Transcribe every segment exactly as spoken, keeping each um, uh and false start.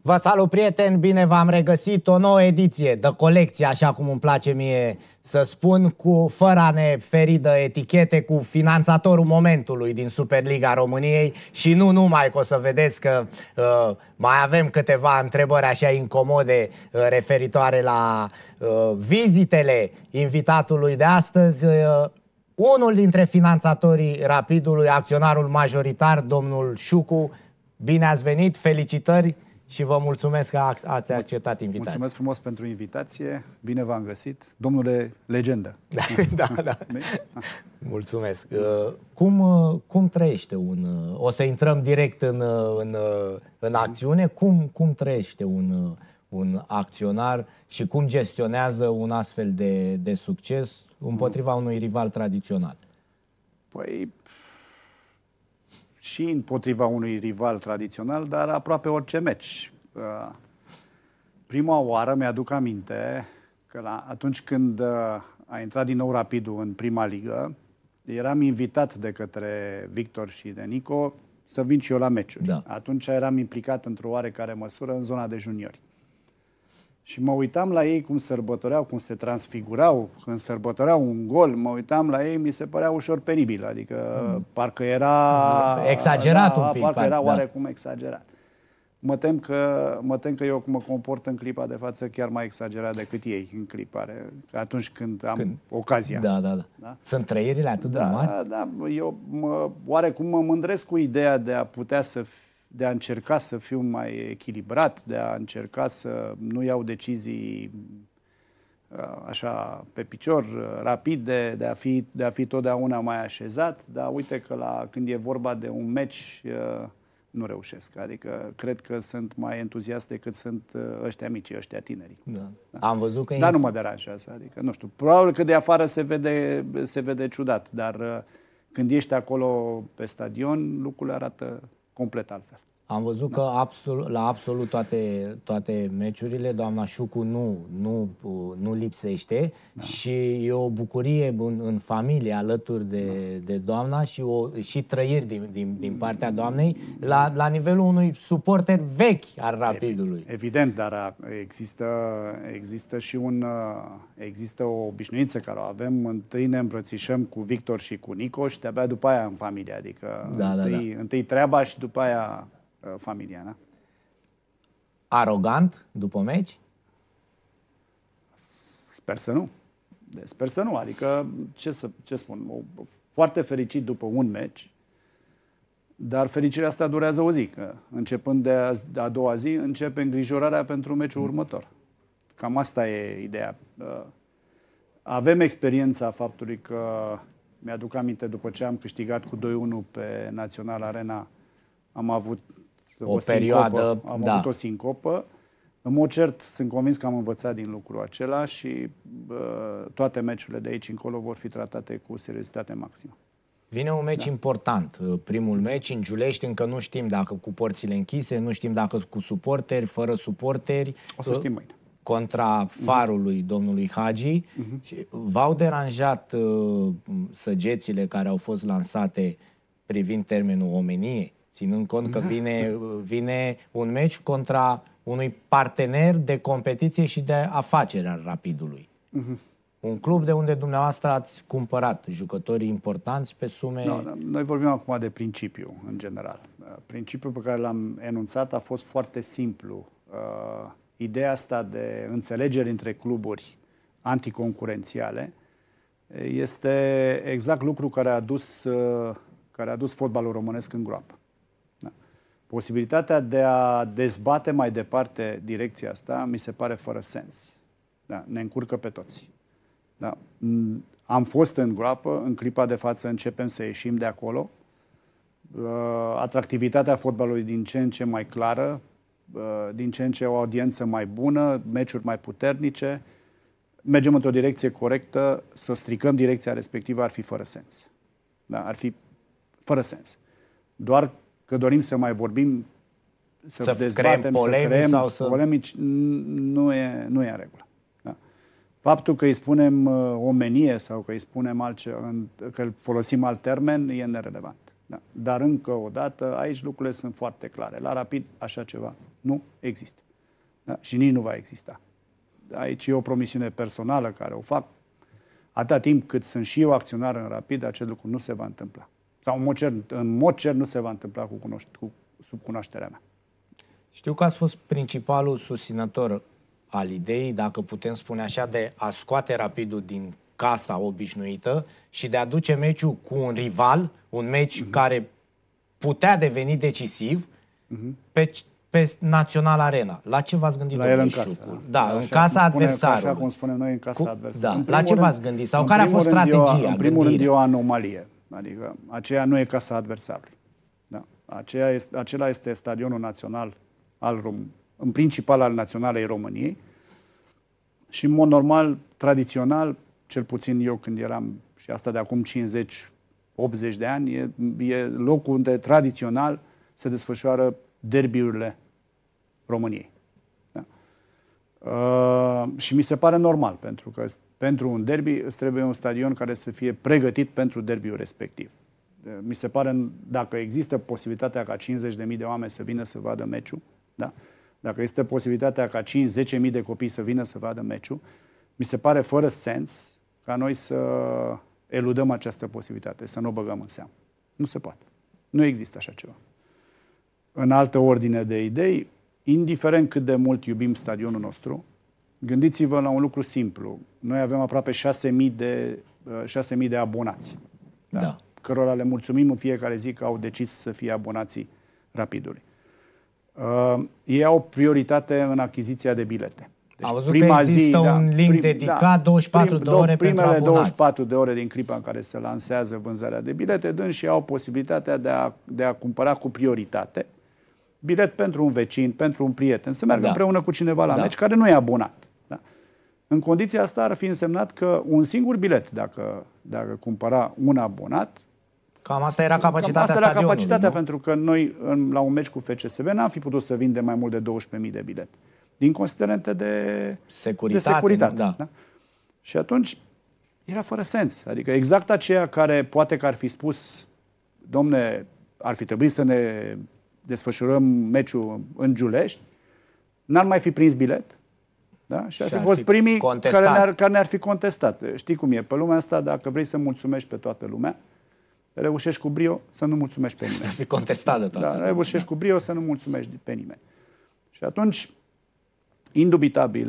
Vă salut, prieteni, bine v-am regăsit, o nouă ediție de colecție, așa cum îmi place mie să spun, cu fără a ne feri de etichete, cu finanțatorul momentului din Superliga României. Și nu numai, că o să vedeți că uh, mai avem câteva întrebări așa incomode uh, referitoare la uh, vizitele invitatului de astăzi. Uh, unul dintre finanțatorii Rapidului, acționarul majoritar, domnul Șucu. Bine ați venit, felicitări și vă mulțumesc că ați acceptat invitația. Mulțumesc frumos pentru invitație, bine v-am găsit, domnule legendă. Da, da. Mulțumesc. Cum, cum trăiește un... O să intrăm direct în, în, în acțiune. Cum, cum trăiește un, un acționar și cum gestionează un astfel de, de succes împotriva unui rival tradițional? Păi... și împotriva unui rival tradițional, dar aproape orice meci. Prima oară mi-aduc aminte că la, atunci când a intrat din nou Rapidul în prima ligă, eram invitat de către Victor și de Nico să vin și eu la meciuri. Da. Atunci eram implicat într-o oarecare măsură în zona de juniori. Și mă uitam la ei cum sărbătoreau, cum se transfigurau, când sărbătoreau un gol, mă uitam la ei, mi se părea ușor penibil, adică mm. parcă era... Exagerat da, un pic. Parcă era da. oarecum exagerat. Mă tem, că, mă tem că eu mă comport în clipa de față chiar mai exagerat decât ei în clipare, atunci când am când? ocazia. Da, da, da, da. Sunt trăirile atât da, de mari? Da, da, eu mă, oarecum mă mândresc cu ideea de a putea să de a încerca să fiu mai echilibrat, de a încerca să nu iau decizii așa pe picior, rapide, de a fi, de a fi totdeauna mai așezat, dar uite că la, când e vorba de un meci nu reușesc. Adică cred că sunt mai entuziast decât sunt ăștia mici, ăștia tineri. Da. Da. Am văzut că dar nu mă deranjează. Adică, nu știu, probabil că de afară se vede, se vede ciudat, dar când ești acolo pe stadion, lucrurile arată complet altfel. Am văzut da. că absolut, la absolut toate, toate meciurile doamna Șucu nu, nu, nu lipsește da. și e o bucurie în, în familie alături de, da. de doamna și, o, și trăiri din, din, din partea doamnei la, la nivelul unui suporter vechi al Rapidului. Evident, dar există, există și un, există o obișnuință care o avem. Întâi ne îmbrățișăm cu Victor și cu Nico și de-abia după aia în familie. Adică da, întâi, da, da. întâi treaba și după aia familia, da? Arogant după meci? Sper să nu. Sper să nu. Adică, ce să ce spun, foarte fericit după un meci, dar fericirea asta durează o zi. Că începând de a, de a doua zi, începe îngrijorarea pentru meciul mm. următor. Cam asta e ideea. Avem experiența faptului că, mi-aduc aminte, după ce am câștigat cu doi unu pe Național Arena, am avut o, o perioadă, sincopă. Am da. avut o sincopă. În mod cert, sunt convins că am învățat din lucrul acela și bă, toate meciurile de aici încolo vor fi tratate cu seriozitate maximă. Vine un meci da. important. Primul meci în Giulești, încă nu știm dacă cu porțile închise, nu știm dacă cu suporteri, fără suporteri. O să știm mâine. Contra Farului uh-huh. domnului Hagi. Uh-huh. V-au deranjat uh, săgețile care au fost lansate privind termenul omenie? Ținând cont că vine, vine un meci contra unui partener de competiție și de afacere al Rapidului. Uh-huh. Un club de unde dumneavoastră ați cumpărat jucătorii importanți pe sume... No, noi vorbim acum de principiu, în general. Principiul pe care l-am enunțat a fost foarte simplu. Uh, ideea asta de înțelegere între cluburi anticoncurențiale este exact lucru care a dus, uh, care a dus fotbalul românesc în groapă. Posibilitatea de a dezbate mai departe direcția asta mi se pare fără sens. Da, ne încurcă pe toți. Da. Am fost în groapă, în clipa de față începem să ieșim de acolo. Atractivitatea fotbalului din ce în ce mai clară, din ce în ce o audiență mai bună, meciuri mai puternice. Mergem într-o direcție corectă, să stricăm direcția respectivă ar fi fără sens. Da, ar fi fără sens. Doar că dorim să mai vorbim, să, să dezbatem, polemici, să creăm sau să... polemici, nu e, nu e în regulă. Da. Faptul că îi spunem uh, omenie sau că îi spunem altceva, că folosim alt termen, e nerelevant. Da. Dar încă o dată, aici lucrurile sunt foarte clare. La Rapid așa ceva nu există. Da? Și nici nu va exista. Aici e o promisiune personală care o fac. Atâta timp cât sunt și eu acționar în Rapid, acest lucru nu se va întâmpla. Sau în mod cert, în mod cert nu se va întâmpla cu, cunoș- cu sub cunoașterea mea. Știu că ați fost principalul susținător al ideii, dacă putem spune așa, de a scoate Rapidul din casa obișnuită și de a duce meciul cu un rival, un meci uh-huh. care putea deveni decisiv uh-huh. pe, pe Național Arena. La ce v-ați gândit? La el în casă. Da, da, în casa adversarului. Așa cum spunem noi, în casa cu, adversarului. Da. La ce v-ați gândit? Sau care a fost strategia? În primul rând e o anomalie. Adică aceea nu e casa adversarului. Da. Aceea este, acela este stadionul național al Rom- în principal al Naționalei României. Și în mod normal, tradițional, cel puțin eu când eram, și asta de acum cincizeci optzeci de ani, e, e locul unde tradițional se desfășoară derbiurile României. Da? Uh, și mi se pare normal, pentru că pentru un derby îți trebuie un stadion care să fie pregătit pentru derbiul respectiv. Mi se pare, dacă există posibilitatea ca cincizeci de mii de oameni să vină să vadă meciul, da? Dacă este posibilitatea ca cinci zece mii de copii să vină să vadă meciul, mi se pare fără sens ca noi să eludăm această posibilitate, să nu o băgăm în seamă. Nu se poate. Nu există așa ceva. În altă ordine de idei, indiferent cât de mult iubim stadionul nostru, gândiți-vă la un lucru simplu. Noi avem aproape șase mii de, șase mii de abonați, da? Da. Cărora le mulțumim în fiecare zi că au decis să fie abonații Rapidului. Uh, ei au prioritate în achiziția de bilete. Deci, Am văzut prima că există zi, un da, link prim, dedicat da, douăzeci și patru prim, de ore primele pentru abonați. douăzeci și patru de ore din clipa în care se lansează vânzarea de bilete, dânsii au posibilitatea de a, de a cumpăra cu prioritate bilet pentru un vecin, pentru un prieten, să meargă da. împreună cu cineva la da. meci care nu e abonat. Da? În condiția asta ar fi însemnat că un singur bilet, dacă, dacă cumpăra un abonat, Cam asta era capacitatea Cam asta era capacitatea, nu? pentru că noi, în, la un meci cu F C S B, n-am fi putut să vindem mai mult de douăsprezece mii de bilete. Din considerente de securitate. De securitate da. Da? Și atunci era fără sens. Adică exact aceea care poate că ar fi spus, domne, ar fi trebuit să ne desfășurăm meciul în Giulești, n-ar mai fi prins bilet. Da? Și ar și fi ar fost fi primii care ne-ar, care ne-ar fi contestat. Știi cum e? Pe lumea asta, dacă vrei să mulțumești pe toată lumea, reușești cu brio să nu mulțumești pe nimeni. Să fii contestat de toată. Da, reușești da. cu brio să nu mulțumești pe nimeni. Și atunci, indubitabil,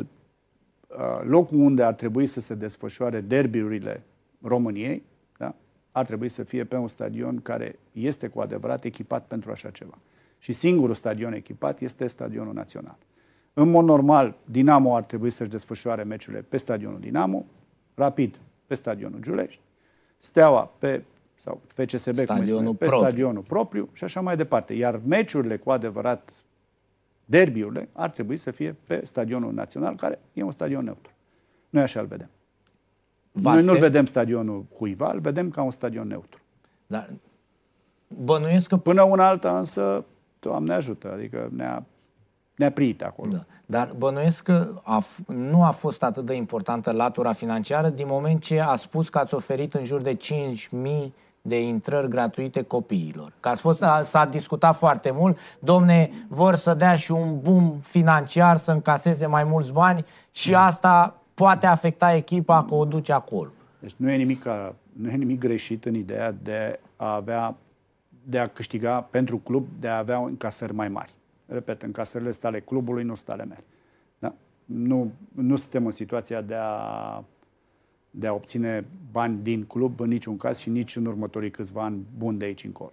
locul unde ar trebui să se desfășoare derbiurile României, da, ar trebui să fie pe un stadion care este cu adevărat echipat pentru așa ceva. Și singurul stadion echipat este Stadionul Național. În mod normal, Dinamo ar trebui să-și desfășoare meciurile pe Stadionul Dinamo, Rapid pe Stadionul Giulești, Steaua pe sau F C S B, cum spune, pe propriu. stadionul propriu și așa mai departe. Iar meciurile cu adevărat, derbiurile, ar trebui să fie pe Stadionul Național, care e un stadion neutru. Noi așa îl vedem. Vaste. Noi nu vedem stadionul cuiva, îl vedem ca un stadion neutru. Dar bănuiesc că... Până una alta însă, Doamne ajută, adică ne-a, ne-a priit acolo. Da. Dar bănuiesc că a, nu a fost atât de importantă latura financiară din moment ce a spus că ați oferit în jur de cinci mii de intrări gratuite copiilor. Că ați fost, s-a discutat foarte mult, domne, vor să dea și un boom financiar, să încaseze mai mulți bani și asta poate afecta echipa că o duce acolo. Deci nu e nimic, nu e nimic greșit în ideea de a avea, de a câștiga pentru club, de a avea încasări mai mari. Repet, încasările sunt ale clubului, nu sunt ale mele. Da? Nu, nu suntem în situația de a de a obține bani din club în niciun caz și nici în următorii câțiva ani buni de aici încolo.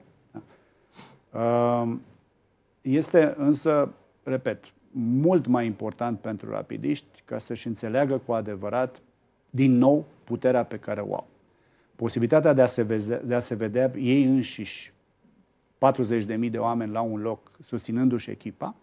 Este însă, repet, mult mai important pentru rapidiști ca să-și înțeleagă cu adevărat din nou puterea pe care o au. Posibilitatea de a se vedea, de a se vedea ei înșiși patruzeci de mii de oameni la un loc susținându-și echipa,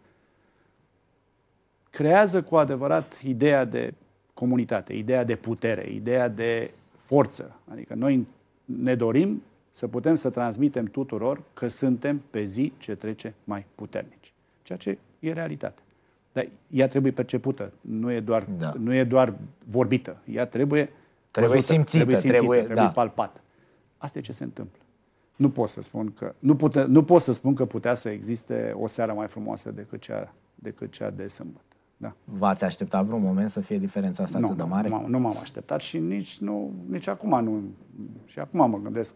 creează cu adevărat ideea de comunitate, ideea de putere, ideea de forță. Adică noi ne dorim să putem să transmitem tuturor că suntem pe zi ce trece mai puternici. Ceea ce e realitate. Dar ea trebuie percepută, nu e doar, da. nu e doar vorbită. Ea trebuie Trebuie văzută, simțită, trebuie, simțită, trebuie, trebuie da. palpată. Asta e ce se întâmplă. nu pot să spun că nu, pute, nu pot să spun că putea să existe o seară mai frumoasă decât cea, decât cea de sâmbătă. Da. V-ați așteptat vreun moment să fie diferența asta nu, atât de mare? Nu, nu m-am așteptat și nici, nu, nici acum nu. Și acum mă gândesc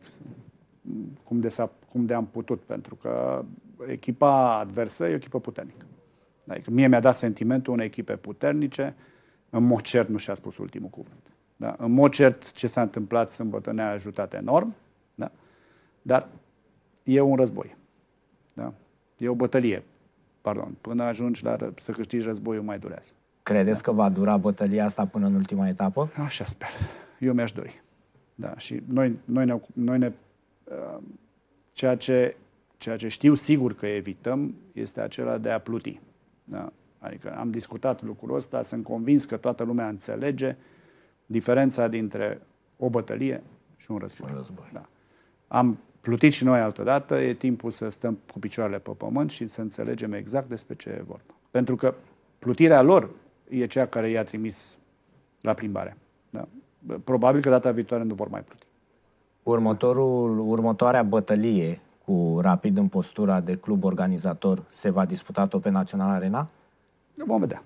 cum de, cum de am putut, pentru că echipa adversă e o echipă puternică. Adică mie mi-a dat sentimentul unei echipe puternice. În mod cert nu și-a spus ultimul cuvânt. Da? În mod cert ce s-a întâmplat sâmbătă ne-a ajutat enorm, da? Dar e un război. Da? E o bătălie. Pardon. Până ajungi la să câștigi războiul mai durează. Credeți da? că va dura bătălia asta până în ultima etapă? Așa sper. Eu mi-aș dori. Da? Și noi, noi ne... Noi ne uh, ceea, ce, ceea ce știu sigur că evităm este acela de a pluti. Da? Adică am discutat lucrul ăsta, sunt convins că toată lumea înțelege diferența dintre o bătălie și un război. Și un război. Da. Am plutit și noi altădată, e timpul să stăm cu picioarele pe pământ și să înțelegem exact despre ce e vorba. Pentru că plutirea lor e cea care i-a trimis la plimbare. Da? Probabil că data viitoare nu vor mai pluti. Următorul, următoarea bătălie cu Rapid în postura de club organizator se va disputa tot pe Național Arena? Vom vedea.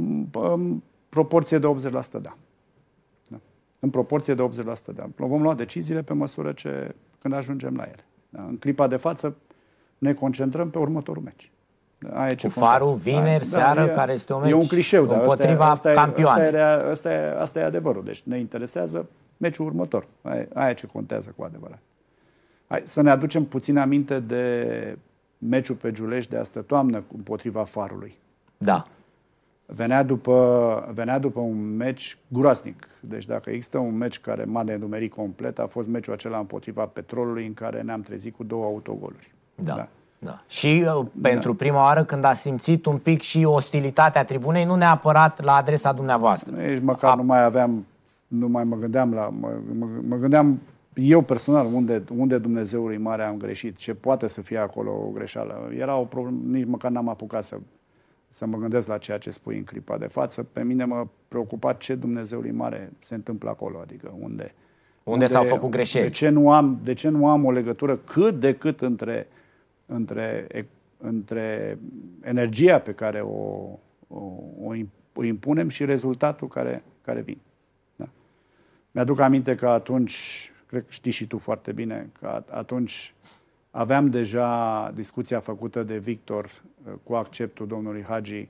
În proporție de optzeci la sută da. Da. În proporție de optzeci la sută da. Vom lua deciziile pe măsură ce când ajungem la ele. Da. În clipa de față ne concentrăm pe următorul meci. Aia cu Farul, vineri, da, seară, da, care este un meci e un clișeu, dar împotriva asta e, campioanei. Asta e, asta, e, asta e adevărul. Deci ne interesează meciul următor. Aia, aia ce contează cu adevărat. Hai să ne aducem puțin aminte de meciul pe Giulești de astă toamnă împotriva Farului. Da. Venea după, venea după un meci groaznic. Deci dacă există un meci care m-a denumerit complet, a fost meciul acela împotriva Petrolului, în care ne-am trezit cu două autogoluri. Da. Da. Da. Și uh, pentru da. prima oară când a simțit un pic și ostilitatea tribunei, nu neapărat la adresa dumneavoastră. Nici măcar a... nu mai aveam, nu mai mă gândeam la, mă, mă, mă gândeam eu personal unde, unde Dumnezeului mare am greșit, ce poate să fie acolo o greșeală. Era o problemă, nici măcar n-am apucat să, să mă gândesc la ceea ce spui în clipa de față. Pe mine mă preocupa ce Dumnezeului mare se întâmplă acolo, adică unde... Unde, unde s-au făcut greșeli. De ce nu am, de ce nu am o legătură cât de cât între, între, între energia pe care o, o, o impunem și rezultatul care, care vine. Da. Mi-aduc aminte că atunci, cred că știi și tu foarte bine, că atunci aveam deja discuția făcută de Victor cu acceptul domnului Hagi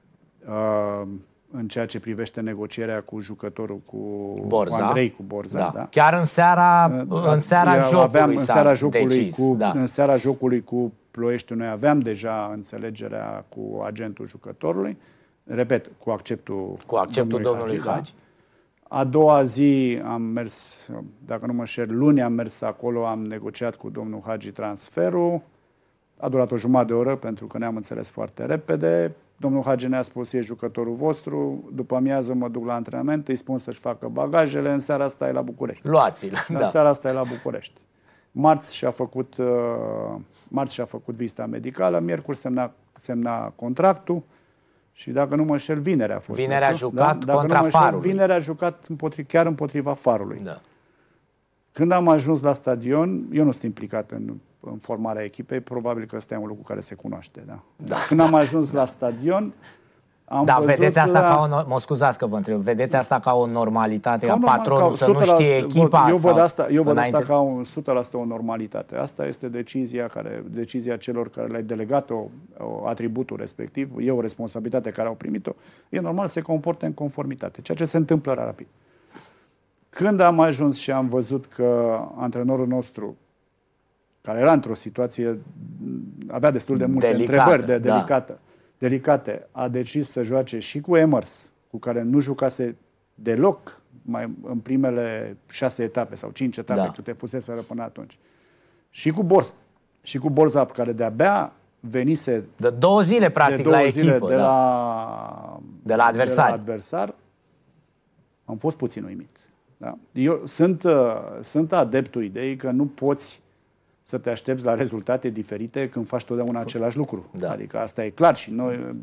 în ceea ce privește negocierea cu jucătorul, cu, Borza. cu Andrei, cu Borza. Da. Da. Chiar în seara, în seara jocului aveam, în seara jocului decis, cu, da. În seara jocului cu Ploiești, noi aveam deja înțelegerea cu agentul jucătorului, repet, cu acceptul, cu acceptul domnului, domnului Hagi. Hagi. A doua zi am mers, dacă nu mă înșel, luni am mers acolo, am negociat cu domnul Hagi transferul. A durat o jumătate de oră pentru că ne-am înțeles foarte repede. Domnul Hagi ne-a spus, e jucătorul vostru, după amiază mă duc la antrenament, îi spun să-și facă bagajele, în seara asta e la București. Luați-l. Da. Da. În seara asta e la București. Marți și-a făcut, uh, marți și-a făcut vizita medicală, miercuri semna, semna contractul și dacă nu mă înșel, vineri a fost. Vineri a jucat da? contra înșel, Farului. Vineri a jucat împotri, chiar împotriva Farului. Da. Când am ajuns la stadion, eu nu sunt implicat în, în formarea echipei, probabil că ăsta e un lucru care se cunoaște. Da? Da. Când am ajuns la stadion, am da, văzut vedeți asta la... ca o, mă scuzați că vă întreb, vedeți asta ca o normalitate, ca, ca normal, patronul ca să nu știe echipa? Eu văd sau asta, eu văd înainte... asta ca o sută la sută o normalitate. Asta este decizia, care, decizia celor care le-ai delegat o, o atributul respectiv, e o responsabilitate care au primit-o, e normal să se comporte în conformitate, ceea ce se întâmplă rapid. Când am ajuns și am văzut că antrenorul nostru, care era într-o situație, avea destul de multe delicată, întrebări de delicată, da. delicate, a decis să joace și cu Emers, cu care nu jucase deloc mai în primele șase etape sau cinci etape da. câte fuseseră până atunci. Și cu Borza, și cu Borza, care de-abia venise de două zile practic de două la zile echipă, de, da. la, de la adversar. De la adversar, am fost puțin uimit. Da? Eu sunt, uh, sunt adeptul ideii că nu poți să te aștepți la rezultate diferite când faci totdeauna același lucru. Da. Adică asta e clar și noi,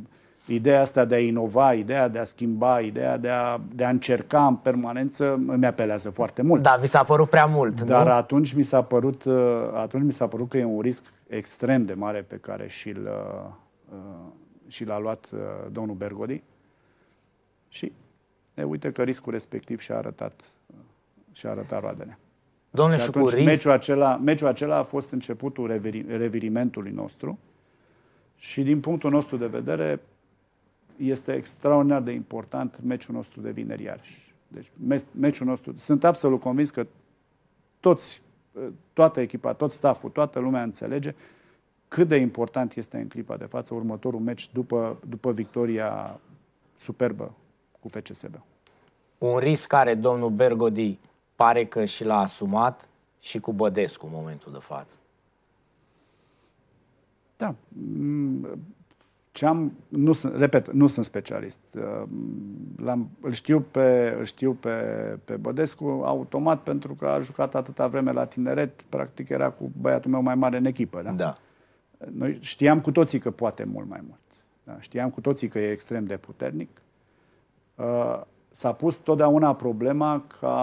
ideea asta de a inova, ideea de a schimba, ideea de a, de a încerca în permanență îmi apelează foarte mult. Da, vi s-a părut prea mult, Dar nu? atunci mi s-a părut, atunci mi s-a părut că e un risc extrem de mare pe care și-l, și l-a luat domnul Bergodi. Și e, uite că riscul respectiv și-a arătat, și-a arătat roadele. Domnule și Șucu, atunci meciul acela, meciul acela a fost începutul reveri, revirimentului nostru și din punctul nostru de vedere este extraordinar de important meciul nostru de vineri iarăși. Deci meciul nostru, sunt absolut convins că toți, toată echipa, tot stafful, toată lumea înțelege cât de important este în clipa de față următorul meci după, după victoria superbă cu F C S B. Un risc care domnul Bergodi pare că și l-a asumat și cu Bădescu în momentul de față. Da. Ce-am, nu sunt, repet, nu sunt specialist. L-am, îl știu, pe, îl știu pe, pe Bădescu automat pentru că a jucat atâta vreme la tineret, practic era cu băiatul meu mai mare în echipă. Da? Da. Noi știam cu toții că poate mult mai mult. Da? Știam cu toții că e extrem de puternic. Uh, s-a pus totdeauna problema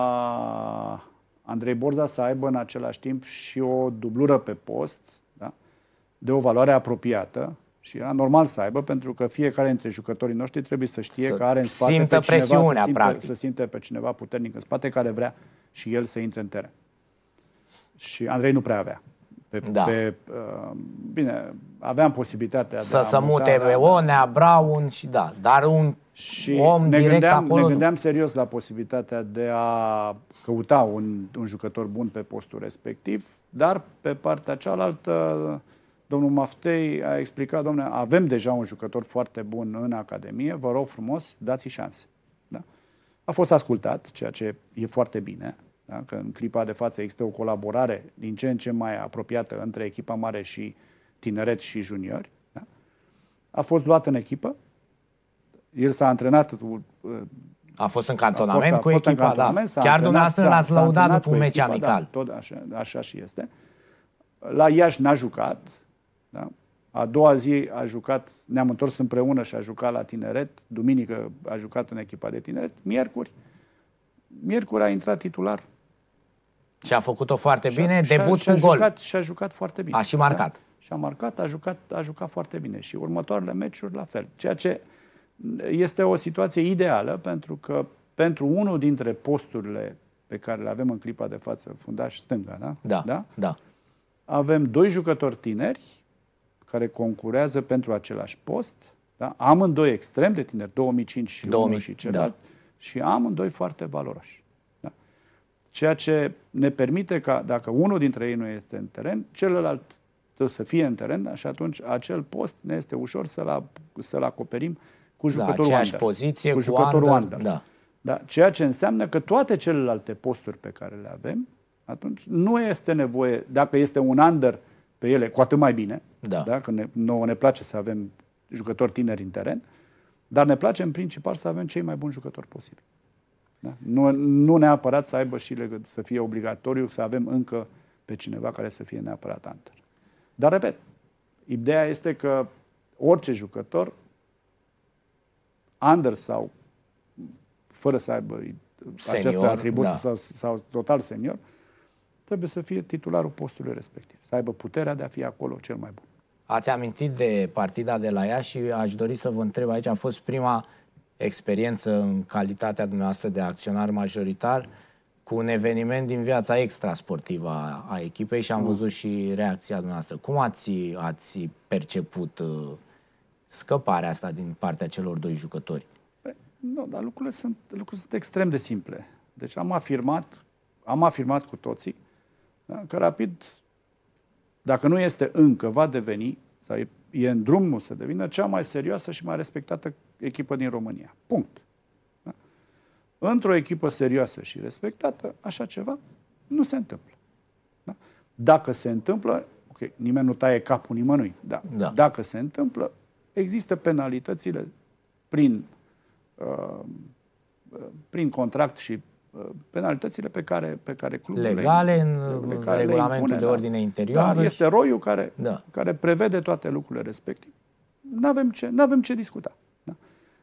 ca Andrei Borza să aibă în același timp și o dublură pe post, da? De o valoare apropiată. Și era normal să aibă, pentru că fiecare dintre jucătorii noștri trebuie să știe să că are în spate simtă pe cineva, presiunea, să simte, practic. să simte pe cineva puternic în spate care vrea și el să intre în teren. Și Andrei nu prea avea. Pe, Da. pe, uh, bine, aveam posibilitatea Să de a să muta, mute pe da, Onea, Braun și da, dar un și om ne direct gândeam, acolo... ne gândeam serios la posibilitatea de a căuta un, un jucător bun pe postul respectiv, dar pe partea cealaltă domnul Maftei a explicat, domnule, avem deja un jucător foarte bun în Academie, vă rog frumos, dați-i șanse. Da? A fost ascultat, ceea ce e foarte bine, da? Că în clipa de față există o colaborare din ce în ce mai apropiată între echipa mare și tineret și juniori. Da? A fost luat în echipă, el s-a antrenat... A fost în cantonament a fost, cu a fost echipa, cantonament, da. Chiar dumneavoastră l-ați lăudat după un meci echipa, amical. Da, tot așa, așa și este. La Iași n-a jucat. Da? A doua zi a jucat, ne-am întors împreună și a jucat la tineret. Duminică a jucat în echipa de tineret. Miercuri, miercuri a intrat titular. Și a făcut-o foarte Și a, bine, și a, debut și a cu gol. Jucat, și a jucat foarte bine. A și marcat. Da? Și a marcat, a jucat, a jucat foarte bine. Și următoarele meciuri la fel. Ceea ce este o situație ideală, pentru că pentru unul dintre posturile pe care le avem în clipa de față, fundaș stânga, da? Da, da? da. Avem doi jucători tineri care concurează pentru același post. Da? Amândoi extrem de tineri, două mii cinci și două mii, unul și celălalt. Da. Și amândoi foarte valoroși. Da? Ceea ce ne permite ca, dacă unul dintre ei nu este în teren, celălalt trebuie să fie în teren, da? Și atunci acel post ne este ușor să-l, să-l acoperim cu jucătorul da, under. poziție, cu cu jucătorul under, under. Da. Da? Ceea ce înseamnă că toate celelalte posturi pe care le avem, atunci nu este nevoie, dacă este un under pe ele, cu atât mai bine, Da. Da? Că ne, nouă ne place să avem jucători tineri în teren, dar ne place în principal să avem cei mai buni jucători posibili. Da? Nu, nu neapărat să aibă și legă, să fie obligatoriu să avem încă pe cineva care să fie neapărat under. Dar, repet, ideea este că orice jucător, under sau fără să aibă Senior, aceste atribute da. sau, sau total senior, trebuie să fie titularul postului respectiv, să aibă puterea de a fi acolo cel mai bun. Ați amintit de partida de la Iași și aș dori să vă întreb aici, a fost prima experiență în calitatea dumneavoastră de acționar majoritar cu un eveniment din viața extrasportivă a, a echipei și am mm. văzut și reacția dumneavoastră. Cum ați, ați perceput uh, scăparea asta din partea celor doi jucători? Păi, nu, dar lucrurile sunt, lucrurile sunt extrem de simple. Deci am afirmat, am afirmat cu toții, da, că Rapid, dacă nu este încă, va deveni, sau e, e în drumul să devină, cea mai serioasă și mai respectată echipă din România. Punct. Da? Într-o echipă serioasă și respectată, așa ceva nu se întâmplă. Da? Dacă se întâmplă, ok, nimeni nu taie capul nimănui, da. Da. Dacă se întâmplă, există penalitățile prin, uh, prin contract și penalitățile pe care, pe care clubul legale în le regulamentul impune, de ordine da. interioară. Da, este roiul care, da. care prevede toate lucrurile respective. Nu avem ce, n-avem ce discuta.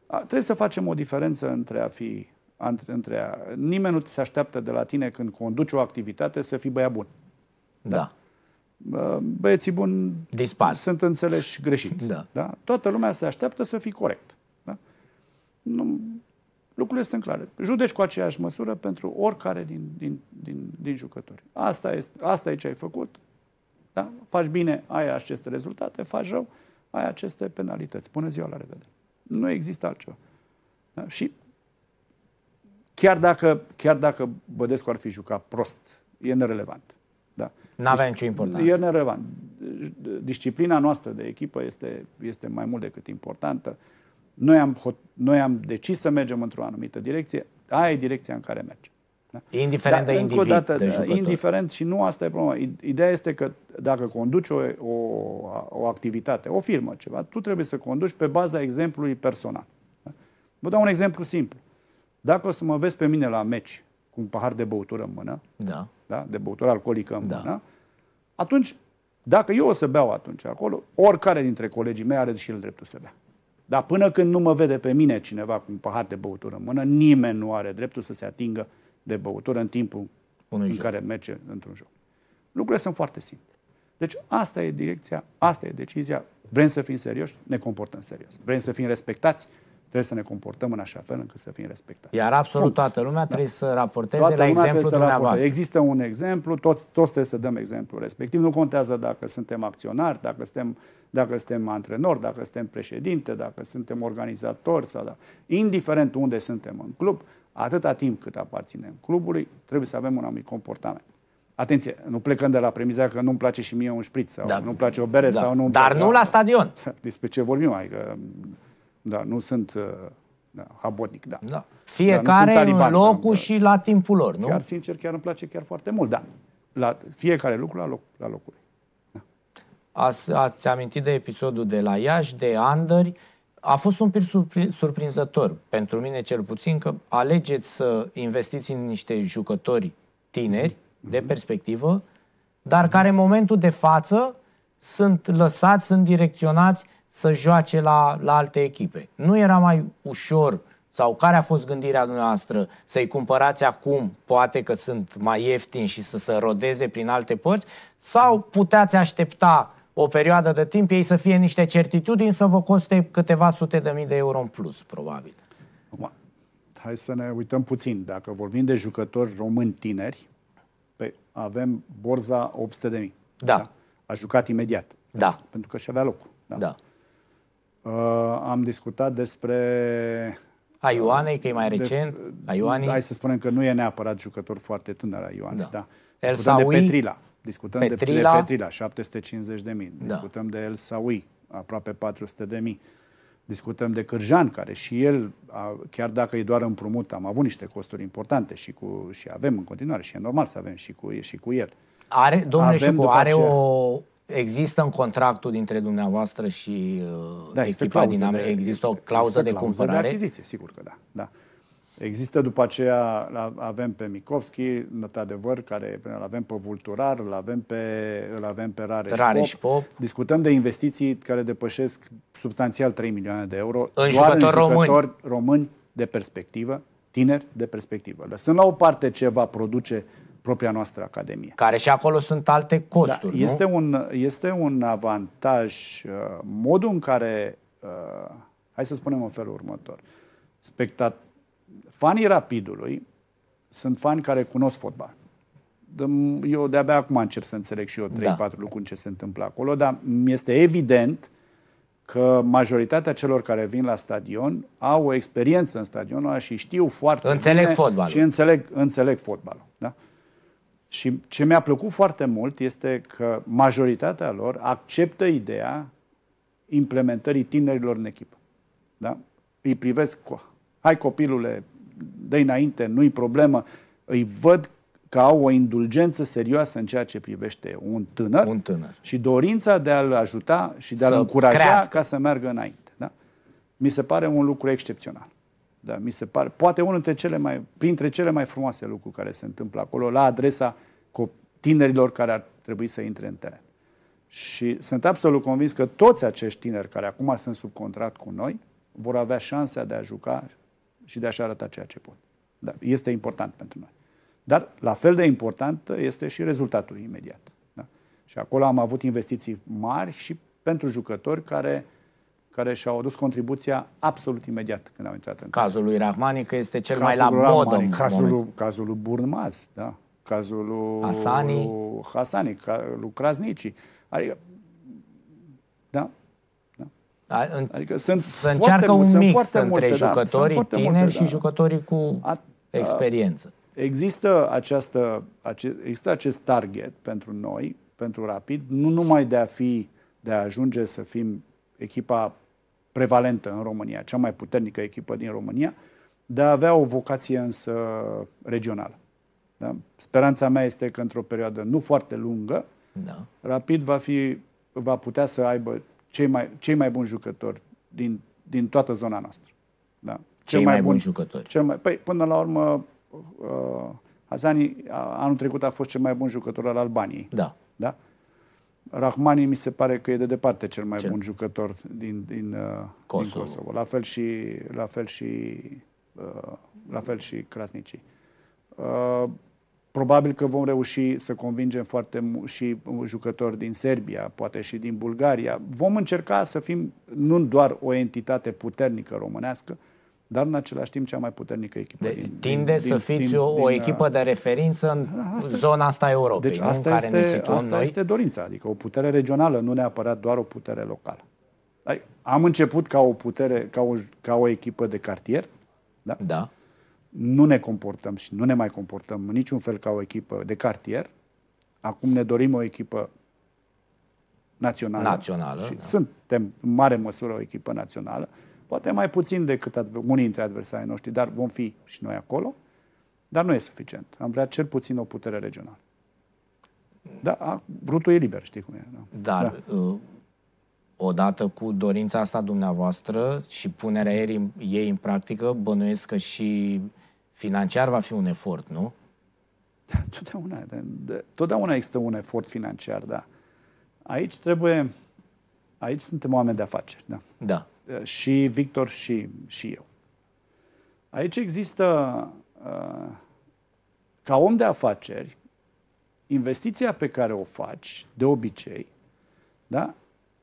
A, trebuie să facem o diferență între a fi... Între, între a, nimeni nu se așteaptă de la tine când conduci o activitate să fii băiat bun. Da. Da? Băieții buni Dispar. sunt înțeleși greșit. Da. Da? Toată lumea se așteaptă să fii corect. Da? Nu, lucrurile sunt clare. Judeci cu aceeași măsură pentru oricare din, din, din, din jucători. Asta, este, asta e ce ai făcut. Da? Faci bine, ai aceste rezultate, faci rău, ai aceste penalități. Bună ziua, la revedere. Nu există altceva. Da? Și chiar dacă, chiar dacă Bădescu ar fi jucat prost, e nerelevant. Da? N-avea nicio importanță. E nerelevant. Disciplina noastră de echipă este, este mai mult decât importantă. Noi am, noi am decis să mergem într-o anumită direcție, aia e direcția în care mergem. Da? Indiferent Dar, de individ, dată, de jucător. Indiferent, și nu asta e problema. Ideea este că dacă conduci o, o, o activitate, o firmă, ceva, tu trebuie să conduci pe baza exemplului personal. Da? Vă dau un exemplu simplu. Dacă o să mă vezi pe mine la meci cu un pahar de băutură în mână, da. Da? De băutură alcoolică în da. mână, atunci, dacă eu o să beau atunci acolo, oricare dintre colegii mei are și el dreptul să bea. Dar până când nu mă vede pe mine cineva cu un pahar de băutură în mână, nimeni nu are dreptul să se atingă de băutură în timpul Unui în joc. care merge într-un joc. Lucrurile sunt foarte simple. Deci asta e direcția, asta e decizia. Vrem să fim serioși, ne comportăm serios. Vrem să fim respectați, trebuie să ne comportăm în așa fel încât să fim respectați. Iar absolut toată lumea da. trebuie să raporteze toată la exemplu dumneavoastră. Există un exemplu, toți, toți trebuie să dăm exemplu respectiv. Nu contează dacă suntem acționari, dacă suntem, dacă suntem antrenori, dacă suntem președinte, dacă suntem organizatori, sau da. indiferent unde suntem în club, atâta timp cât aparținem clubului, trebuie să avem un anumit comportament. Atenție, nu plecăm de la premiza că nu-mi place și mie un șpriț sau da. nu-mi place o bere da. sau nu Dar nu la stadion. Despre ce vorbim? Adică, da, nu sunt da, habotnic, da. da. Fiecare da, în locul și la timpul lor, nu? Chiar, sincer, chiar îmi place chiar foarte mult, da. La fiecare lucru la, loc, la locul. Da. Ați, ați amintit de episodul de la Iași, de Andări. A fost un pic surprinzător, pentru mine cel puțin, că alegeți să investiți în niște jucători tineri, mm-hmm. de perspectivă, dar care în momentul de față sunt lăsați, sunt direcționați să joace la, la alte echipe. Nu era mai ușor, sau care a fost gândirea dumneavoastră, să-i cumpărați acum, poate că sunt mai ieftini și să se rodeze prin alte părți, sau puteți aștepta o perioadă de timp, ei să fie niște certitudini, să vă coste câteva sute de mii de euro în plus, probabil. Hai să ne uităm puțin. Dacă vorbim de jucători români tineri, pe, avem Borza opt sute de mii. Da. da. A jucat imediat. Da. Pentru că și avea locul. Da. da. Uh, am discutat despre... A Ioanei, că e mai recent. A Ioanei. Hai să spunem că nu e neapărat jucător foarte tânăr a Ioanei. Da. Da. El Discutăm Saui, de Petrila. Discutăm Petrila. de Petrila, șapte sute cincizeci de mii. Da. Discutăm de El Saui, aproape patru sute de mii. Discutăm de Cârjan, care și el, chiar dacă e doar împrumut, am avut niște costuri importante și, cu, și avem în continuare și e normal să avem și cu, și cu el. Are, domnule Șicu, are aceea... o... Există în contractul dintre dumneavoastră și uh, da, echipa din America, există o clauză de cumpărare? de achiziție, sigur că da. da. Există după aceea, avem pe Mikovski, într-adevăr, care îl avem pe Vulturar, îl avem pe, îl avem pe Rareș, Rareș Pop. Pop. Discutăm de investiții care depășesc substanțial trei milioane de euro. În jucători în români. jucători români de perspectivă, tineri de perspectivă. Lăsând la o parte ce va produce propria noastră academie. Care și acolo sunt alte costuri, da, este, un, este un avantaj, modul în care, hai să spunem în felul următor, spectat, fanii Rapidului sunt fani care cunosc fotbal. Eu de-abia acum încep să înțeleg și eu trei patru da. lucruri ce se întâmplă acolo, dar mi-este evident că majoritatea celor care vin la stadion au o experiență în stadionul ăla și știu foarte înțeleg bine fotbalul. și înțeleg, înțeleg fotbalul. Da? Și ce mi-a plăcut foarte mult este că majoritatea lor acceptă ideea implementării tinerilor în echipă. Da? Îi privesc cu, hai copilule, dă-i înainte, nu-i problemă. Îi văd că au o indulgență serioasă în ceea ce privește un tânăr, un tânăr. și dorința de a-l ajuta și de a-l încuraja crească. ca să meargă înainte. Da? Mi se pare un lucru excepțional. Da, mi se pare, poate unul dintre cele mai, printre cele mai frumoase lucruri care se întâmplă acolo la adresa tinerilor care ar trebui să intre în teren. Și sunt absolut convins că toți acești tineri care acum sunt sub contract cu noi vor avea șansa de a juca și de a-și arăta ceea ce pot. Da, este important pentru noi. Dar la fel de important este și rezultatul imediat. Da? Și acolo am avut investiții mari și pentru jucători care, care și-au adus contribuția absolut imediat când au intrat în cazul lui Rahmani, că este cel mai cazul la modă. Cazul lui, cazul lui Burnmaz, da? Cazul lui Hasani, lui, Hasani, lui Krasnici. Adică, da? Da, în, adică sunt să încearcă un mix între multe, jucătorii da, tineri multe, și da. jucătorii cu a, experiență. Există, această, ace, există acest target pentru noi, pentru Rapid, nu numai de a fi, de a ajunge să fim echipa prevalentă în România, cea mai puternică echipă din România, de a avea o vocație însă regională. Da? Speranța mea este că într-o perioadă nu foarte lungă, da. Rapid va, fi, va putea să aibă cei mai, cei mai buni jucători din, din toată zona noastră. Da? Cei cel mai, mai buni jucători. Cel mai, păi, până la urmă, uh, Hasani anul trecut a fost cel mai bun jucător al Albaniei. Da. Da? Rahmani mi se pare că e de departe cel mai cel... bun jucător din, din, uh, Kosovo. din Kosovo. La fel și, la fel și, uh, la fel și Krasnici. Uh, Probabil că vom reuși să convingem foarte și jucători din Serbia, poate și din Bulgaria. Vom încerca să fim nu doar o entitate puternică românească, dar în același timp cea mai puternică echipă. De, din, tinde din, să fiți din, o, din, o echipă de referință în asta, zona asta a Europei, deci nu? asta în care este, ne situăm asta noi. este dorința, adică o putere regională, nu neapărat doar o putere locală. Am început ca o putere, ca o, ca o echipă de cartier, da? Da. Nu ne comportăm și nu ne mai comportăm în niciun fel ca o echipă de cartier. Acum ne dorim o echipă națională. Națională, și da. Suntem în mare măsură o echipă națională. Poate mai puțin decât unii dintre adversarii noștri, dar vom fi și noi acolo. Dar nu e suficient. Am vrea cel puțin o putere regională. Da, brutul e liber, știi cum e. Da? Dar da. Uh, odată cu dorința asta dumneavoastră și punerea ei, ei în practică, bănuiesc că și financiar va fi un efort, nu? Da, totdeauna, de, de, totdeauna există un efort financiar, da. Aici trebuie, aici suntem oameni de afaceri, da. Da. Și Victor și, și eu. Aici există, uh, ca om de afaceri, investiția pe care o faci, de obicei, da,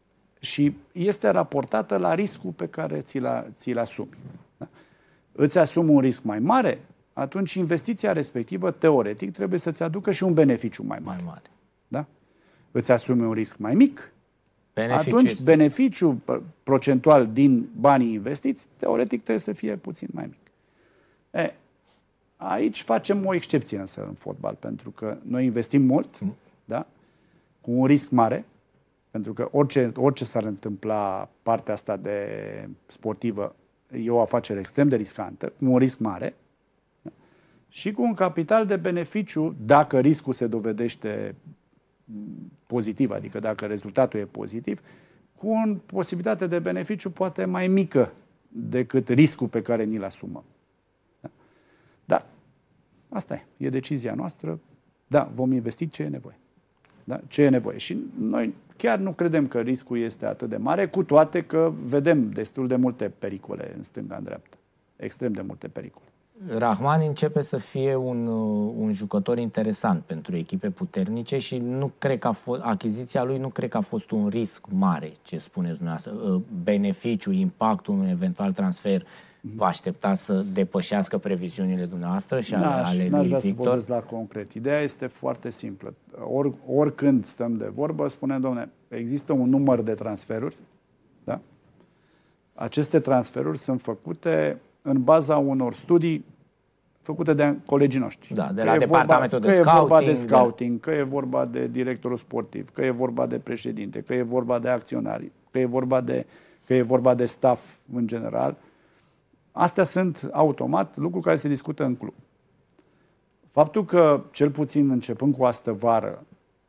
și este raportată la riscul pe care ți-l, ți-l asumi. Da? Îți asumi un risc mai mare, atunci investiția respectivă, teoretic, trebuie să-ți aducă și un beneficiu mai mare. Mai mare. Da? Îți asumi un risc mai mic, beneficiu atunci este... beneficiul procentual din banii investiți, teoretic, trebuie să fie puțin mai mic. E, aici facem o excepție însă în fotbal, pentru că noi investim mult, mm. da? Cu un risc mare, pentru că orice, orice s-ar întâmpla partea asta de sportivă e o afacere extrem de riscantă, cu un risc mare, da? Și cu un capital de beneficiu, dacă riscul se dovedește pozitiv, adică dacă rezultatul e pozitiv, cu o posibilitate de beneficiu poate mai mică decât riscul pe care ni-l asumăm. Da? Dar asta e, e decizia noastră. Da, vom investi ce e nevoie. Da? Ce e nevoie. Și noi chiar nu credem că riscul este atât de mare, cu toate că vedem destul de multe pericole în stânga, în dreapta. Extrem de multe pericole. Rahmani începe să fie un, un jucător interesant pentru echipe puternice și nu cred că a fost, achiziția lui nu cred că a fost un risc mare, ce spuneți dumneavoastră. Beneficiul, impactul unui eventual transfer vă aștepta să depășească previziunile dumneavoastră și ale, ale lui Victor? Să vorbesc la concret. Ideea este foarte simplă. Or, oricând stăm de vorbă, spunem, domne, există un număr de transferuri, da? Aceste transferuri sunt făcute în baza unor studii făcute de colegii noștri. Da, de că la departamentul vorba, de scouting. Că e vorba de scouting, că e vorba de directorul sportiv, că e vorba de președinte, că e vorba de acționari, că e vorba de, că e vorba de staff în general. Astea sunt automat lucruri care se discută în club. Faptul că, cel puțin începând cu astă vară,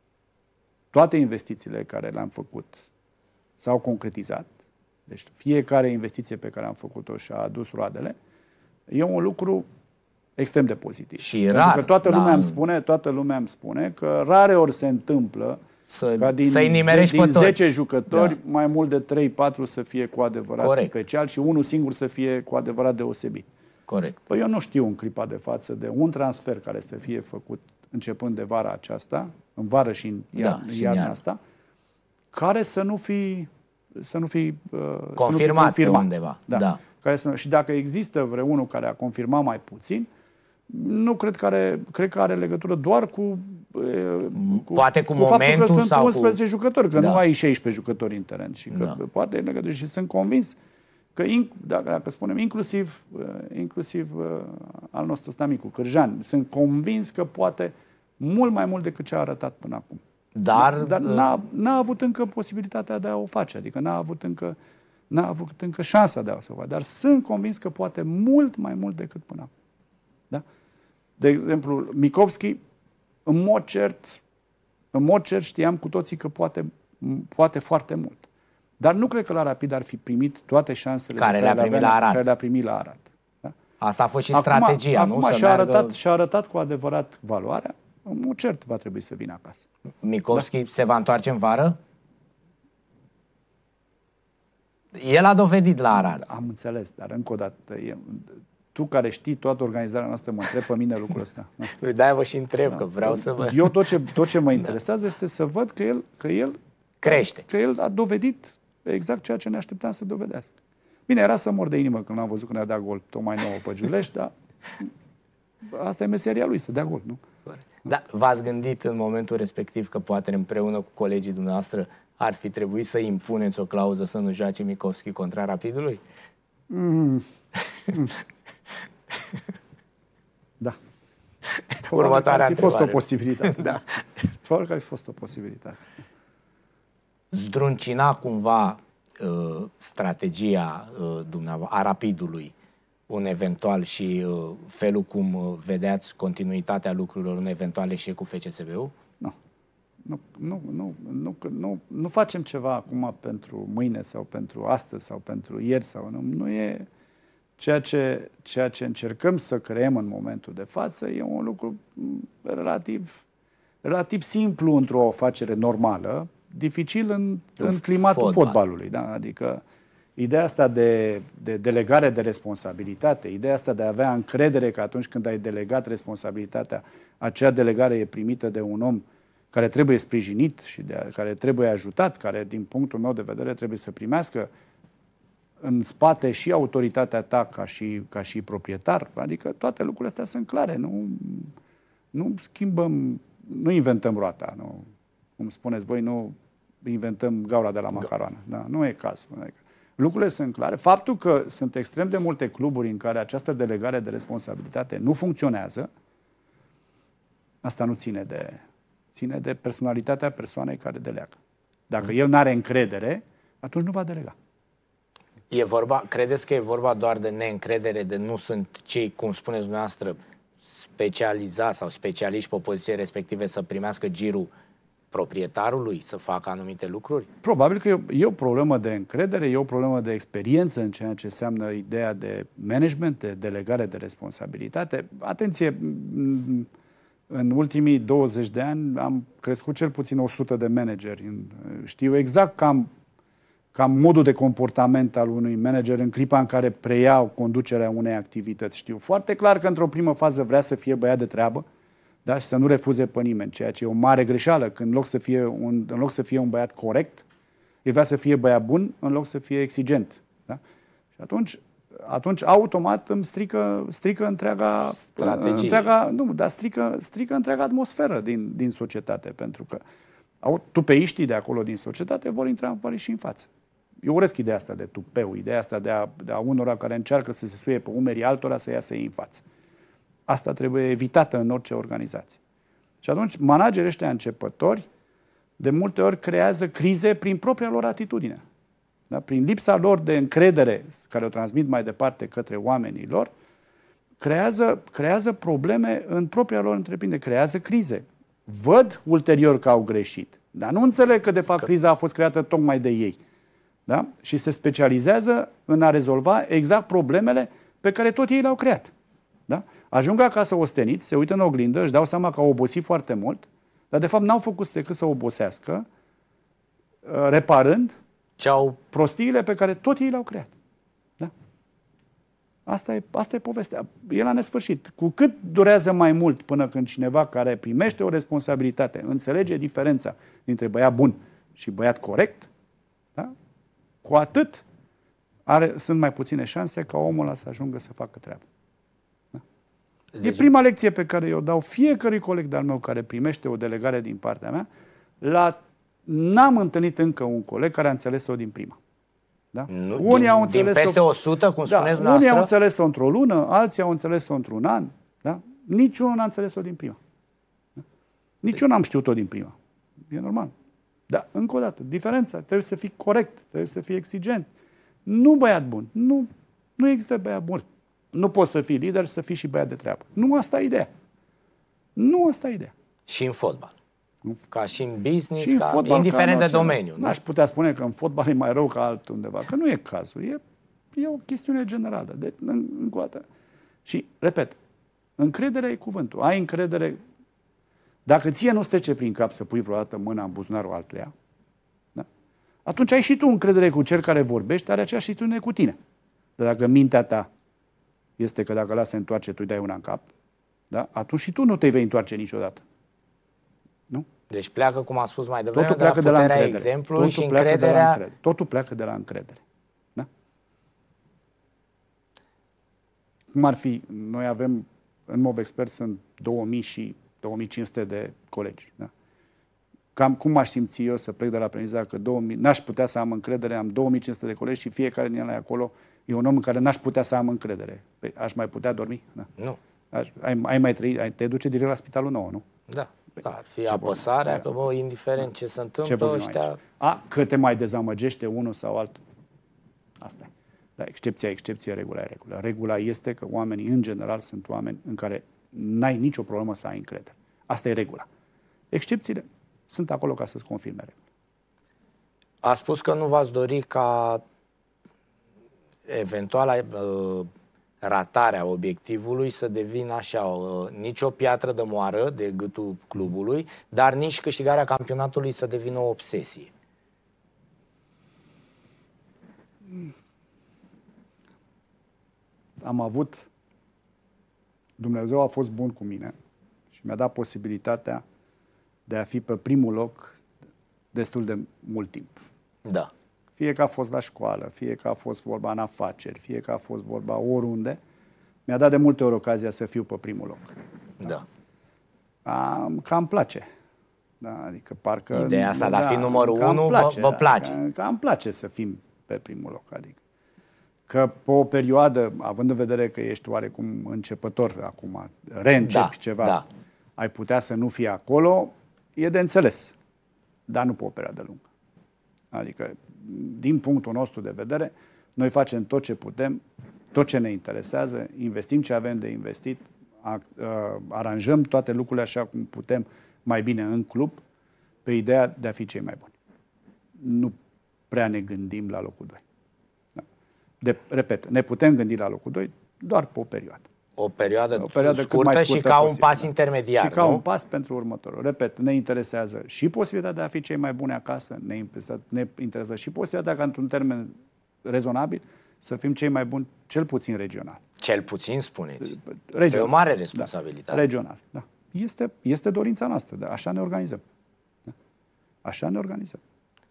toate investițiile care le-am făcut s-au concretizat, deci fiecare investiție pe care am făcut-o și-a adus roadele, e un lucru extrem de pozitiv. Și rar. Pentru că toată lumea, la... îmi spune, toată lumea îmi spune că rare ori se întâmplă Să, ca din, să-i nimerești din pe toți. zece jucători, da. mai mult de trei patru să fie cu adevărat Corect. special și unul singur să fie cu adevărat deosebit. Corect. Păi eu nu știu în clipa de față de un transfer care să fie făcut începând de vara aceasta, în vară și în iarna, da, și iarna iarna asta, care să nu fi să nu fi uh, confirmat, să nu fi confirmat. undeva. Da. Da. Care să, și dacă există vreunul care a confirmat mai puțin, nu cred că are, cred că are legătură doar cu, cu poate cu, cu momentul faptul că sau sunt unsprezece cu... jucători, că da. nu ai șaisprezece jucători în teren și că da. poate e legătură și sunt convins că dacă, dacă spunem inclusiv inclusiv al nostru Stamicu Cârjan, sunt convins că poate mult mai mult decât ce a arătat până acum. Dar, Dar n-a, n-a avut încă posibilitatea de a o face, adică n-a avut încă n-a avut încă șansa de a o face, dar sunt convins că poate mult mai mult decât până acum. Da? De exemplu, Mikovski, în mod cert, în mod cert știam cu toții că poate, poate foarte mult. Dar nu cred că la Rapid ar fi primit toate șansele care le-a primit la Arad. Care le-a primit la Arad. Da? Asta a fost și acum, strategia, acum nu? Să și-a, meargă... arătat, și-a arătat cu adevărat valoarea. În mod cert va trebui să vină acasă. Mikovski da? se va întoarce în vară? El a dovedit la Arad. Am înțeles, dar încă o dată, e, tu care știi toată organizarea noastră, mă întreb pe mine lucrul ăsta. Da. De-aia vă și întreb, da. că vreau să vă... Eu tot ce, tot ce mă interesează da. este să văd că el, că el crește. Că el a dovedit exact ceea ce ne așteptam să dovedească. Bine, era să mor de inimă când l-am văzut că ne-a dat gol tocmai nouă pe Giulești, dar asta e meseria lui, să dea gol, nu? Da, v-ați gândit în momentul respectiv că poate împreună cu colegii dumneavoastră ar fi trebuit să impuneți o clauză să nu joace Mikovski contra Rapidului? Mm. Mm. Da. Următoarea ar fi fost o posibilitate. Da. Probabil că ar fi fost o posibilitate. Zdruncina cumva uh, strategia uh, dumneavoastră a Rapidului un eventual și uh, felul cum uh, vedeați continuitatea lucrurilor, un eventual eșec cu F C S B-ul? Nu. Nu, nu, nu, nu, nu, nu facem ceva acum pentru mâine sau pentru astăzi sau pentru ieri sau nu. Nu e ceea ce, ceea ce încercăm să creăm în momentul de față e un lucru relativ, relativ simplu într-o afacere normală, dificil în, în climatul Fotbal. fotbalului. Da? Adică ideea asta de, de delegare de responsabilitate, ideea asta de a avea încredere că atunci când ai delegat responsabilitatea, acea delegare e primită de un om care trebuie sprijinit și de, care trebuie ajutat, care, din punctul meu de vedere, trebuie să primească în spate și autoritatea ta ca și, ca și proprietar. Adică toate lucrurile astea sunt clare. Nu, nu schimbăm, nu inventăm roata. Nu, cum spuneți voi, nu inventăm gaura de la macaroană. Da, nu e cazul. Lucrurile sunt clare. Faptul că sunt extrem de multe cluburi în care această delegare de responsabilitate nu funcționează, asta nu ține de... ține de personalitatea persoanei care deleagă. Dacă el nu are încredere, atunci nu va delega. E vorba, credeți că e vorba doar de neîncredere, de nu sunt cei, cum spuneți dumneavoastră, specializați sau specialiști pe poziție respective să primească girul proprietarului, să facă anumite lucruri? Probabil că e o problemă de încredere, e o problemă de experiență în ceea ce înseamnă ideea de management, de delegare de responsabilitate. Atenție, în ultimii douăzeci de ani am crescut cel puțin o sută de manageri. Știu exact cam, cam modul de comportament al unui manager în clipa în care preia conducerea unei activități. Știu foarte clar că într-o primă fază vrea să fie băiat de treabă, da? Și să nu refuze pe nimeni, ceea ce e o mare greșeală. Când în loc să fie un, în loc să fie un băiat corect, el vrea să fie băiat bun în loc să fie exigent. Da? Și atunci... atunci automat îmi strică, strică întreaga, întreaga, nu, dar strică, strică întreaga atmosferă din, din societate, pentru că au, tupeiștii de acolo din societate vor intra în și în față. Eu urăsc ideea asta de tupeu, ideea asta de a, de a unora care încearcă să se suie pe umerii altora să iasă ei în față. Asta trebuie evitată în orice organizație. Și atunci managerii ăștia începători de multe ori creează crize prin propria lor atitudine. Da? Prin lipsa lor de încredere care o transmit mai departe către oamenii lor, creează, creează probleme în propria lor întreprindere, creează crize. Văd ulterior că au greșit, dar nu înțeleg că de fapt criza a fost creată tocmai de ei. Da? Și se specializează în a rezolva exact problemele pe care tot ei le-au creat. Da? Ajung acasă osteniți, se uită în oglindă, își dau seama că au obosit foarte mult, Dar de fapt n-au făcut decât să obosească, reparând Ce-au... prostiile pe care tot ei le-au creat. Da? Asta e, asta e povestea. E la nesfârșit. Cu cât durează mai mult până când cineva care primește o responsabilitate înțelege diferența dintre băiat bun și băiat corect, da? Cu atât are, sunt mai puține șanse ca omul ăla să ajungă să facă treabă. Da? Deci... E prima lecție pe care eu dau fiecărui coleg de-al meu care primește o delegare din partea mea. La... N-am întâlnit încă un coleg care a înțeles-o din prima. Da? Nu, Unii din, au înțeles din peste o sută, cum da, spuneți unii au înțeles-o într-o lună, alții au înțeles-o într-un an. Da? Niciunul n-a înțeles-o din prima. Da? Nici eu n-am știut-o din prima. E normal. Dar, încă o dată, diferența. Trebuie să fii corect, trebuie să fii exigent. Nu băiat bun. Nu, nu există băiat bun. Nu poți să fii lider, să fii și băiat de treabă. Nu asta e ideea. Nu asta e ideea. Și în fotbal. Ca și în business, și în ca, fotbal, indiferent ca de domeniu. N-aș putea spune că în fotbal e mai rău ca altundeva, că nu e cazul. E, e o chestiune generală. De, în, încă o dată. Și, repet, încrederea e cuvântul. Ai încredere. Dacă ție nu trece prin cap să pui vreodată mâna în buzunarul altuia, da? Atunci ai și tu încredere cu cel care vorbește, are aceeași atitudine cu tine. Dar dacă mintea ta este că dacă ăla se întoarce, tu îi dai una în cap, da? Atunci și tu nu te vei întoarce niciodată. Nu? Deci pleacă, cum am spus mai devreme, Totul pleacă de la, de la încredere. exemplului Totul și pleacă încrederea... de la încredere. Totul pleacă de la încredere. Da? Cum ar fi, noi avem, în Mob Expert sunt două mii și două mii cinci sute de colegi. Da? Cam cum aș simți eu să plec de la premiza că două mii, n-aș putea să am încredere, am două mii cinci sute de colegi și fiecare din ele acolo e un om în care n-aș putea să am încredere. Păi, aș mai putea dormi? Da. Nu. Aș, ai, ai mai trăit, ai, te duce direct la spitalul nou, nu? Da. Da, ar fi apăsarea, că bă, indiferent ce se întâmplă, ce ăștia... A, că te mai dezamăgește unul sau altul. Asta e. Dar excepția, excepție, regula e regula. Regula este că oamenii, în general, sunt oameni în care n-ai nicio problemă să ai încredere. Asta e regula. Excepțiile sunt acolo ca să-ți confirme regula. A spus că nu v-ați dori ca eventuala uh, ratarea obiectivului să devină așa, uh, nici o piatră de moară de gâtul clubului, dar nici câștigarea campionatului să devină o obsesie. Am avut, Dumnezeu a fost bun cu mine și mi-a dat posibilitatea de a fi pe primul loc destul de mult timp. Da. Fie că a fost la școală, fie că a fost vorba în afaceri, fie că a fost vorba oriunde, mi-a dat de multe ori ocazia să fiu pe primul loc. Da. Am, că îmi place. Da, adică parcă... Ideea asta, da, dar fi numărul unu, place, vă, vă place. Că, că îmi place să fim pe primul loc. Adică că pe o perioadă, având în vedere că ești oarecum începător acum, reîncepi da, ceva, da. Ai putea să nu fii acolo, e de înțeles. Dar nu pe o perioadă lungă. Adică, din punctul nostru de vedere, noi facem tot ce putem, tot ce ne interesează, investim ce avem de investit, aranjăm toate lucrurile așa cum putem mai bine în club, pe ideea de a fi cei mai buni. Nu prea ne gândim la locul doi. Da. De, repet, ne putem gândi la locul doi doar pe o perioadă. O perioadă, o perioadă scurtă, mai scurtă și ca posibil, un pas da. intermediar. Și ca nu? un pas pentru următorul. Repet, ne interesează și posibilitatea de a fi cei mai buni acasă, ne interesează, ne interesează și posibilitatea ca într-un termen rezonabil să fim cei mai buni, cel puțin regional. Cel puțin, spuneți. Regional. Este o mare responsabilitate. Da. Regional, da. Este, este dorința noastră, da. Așa ne organizăm. Da. Așa ne organizăm.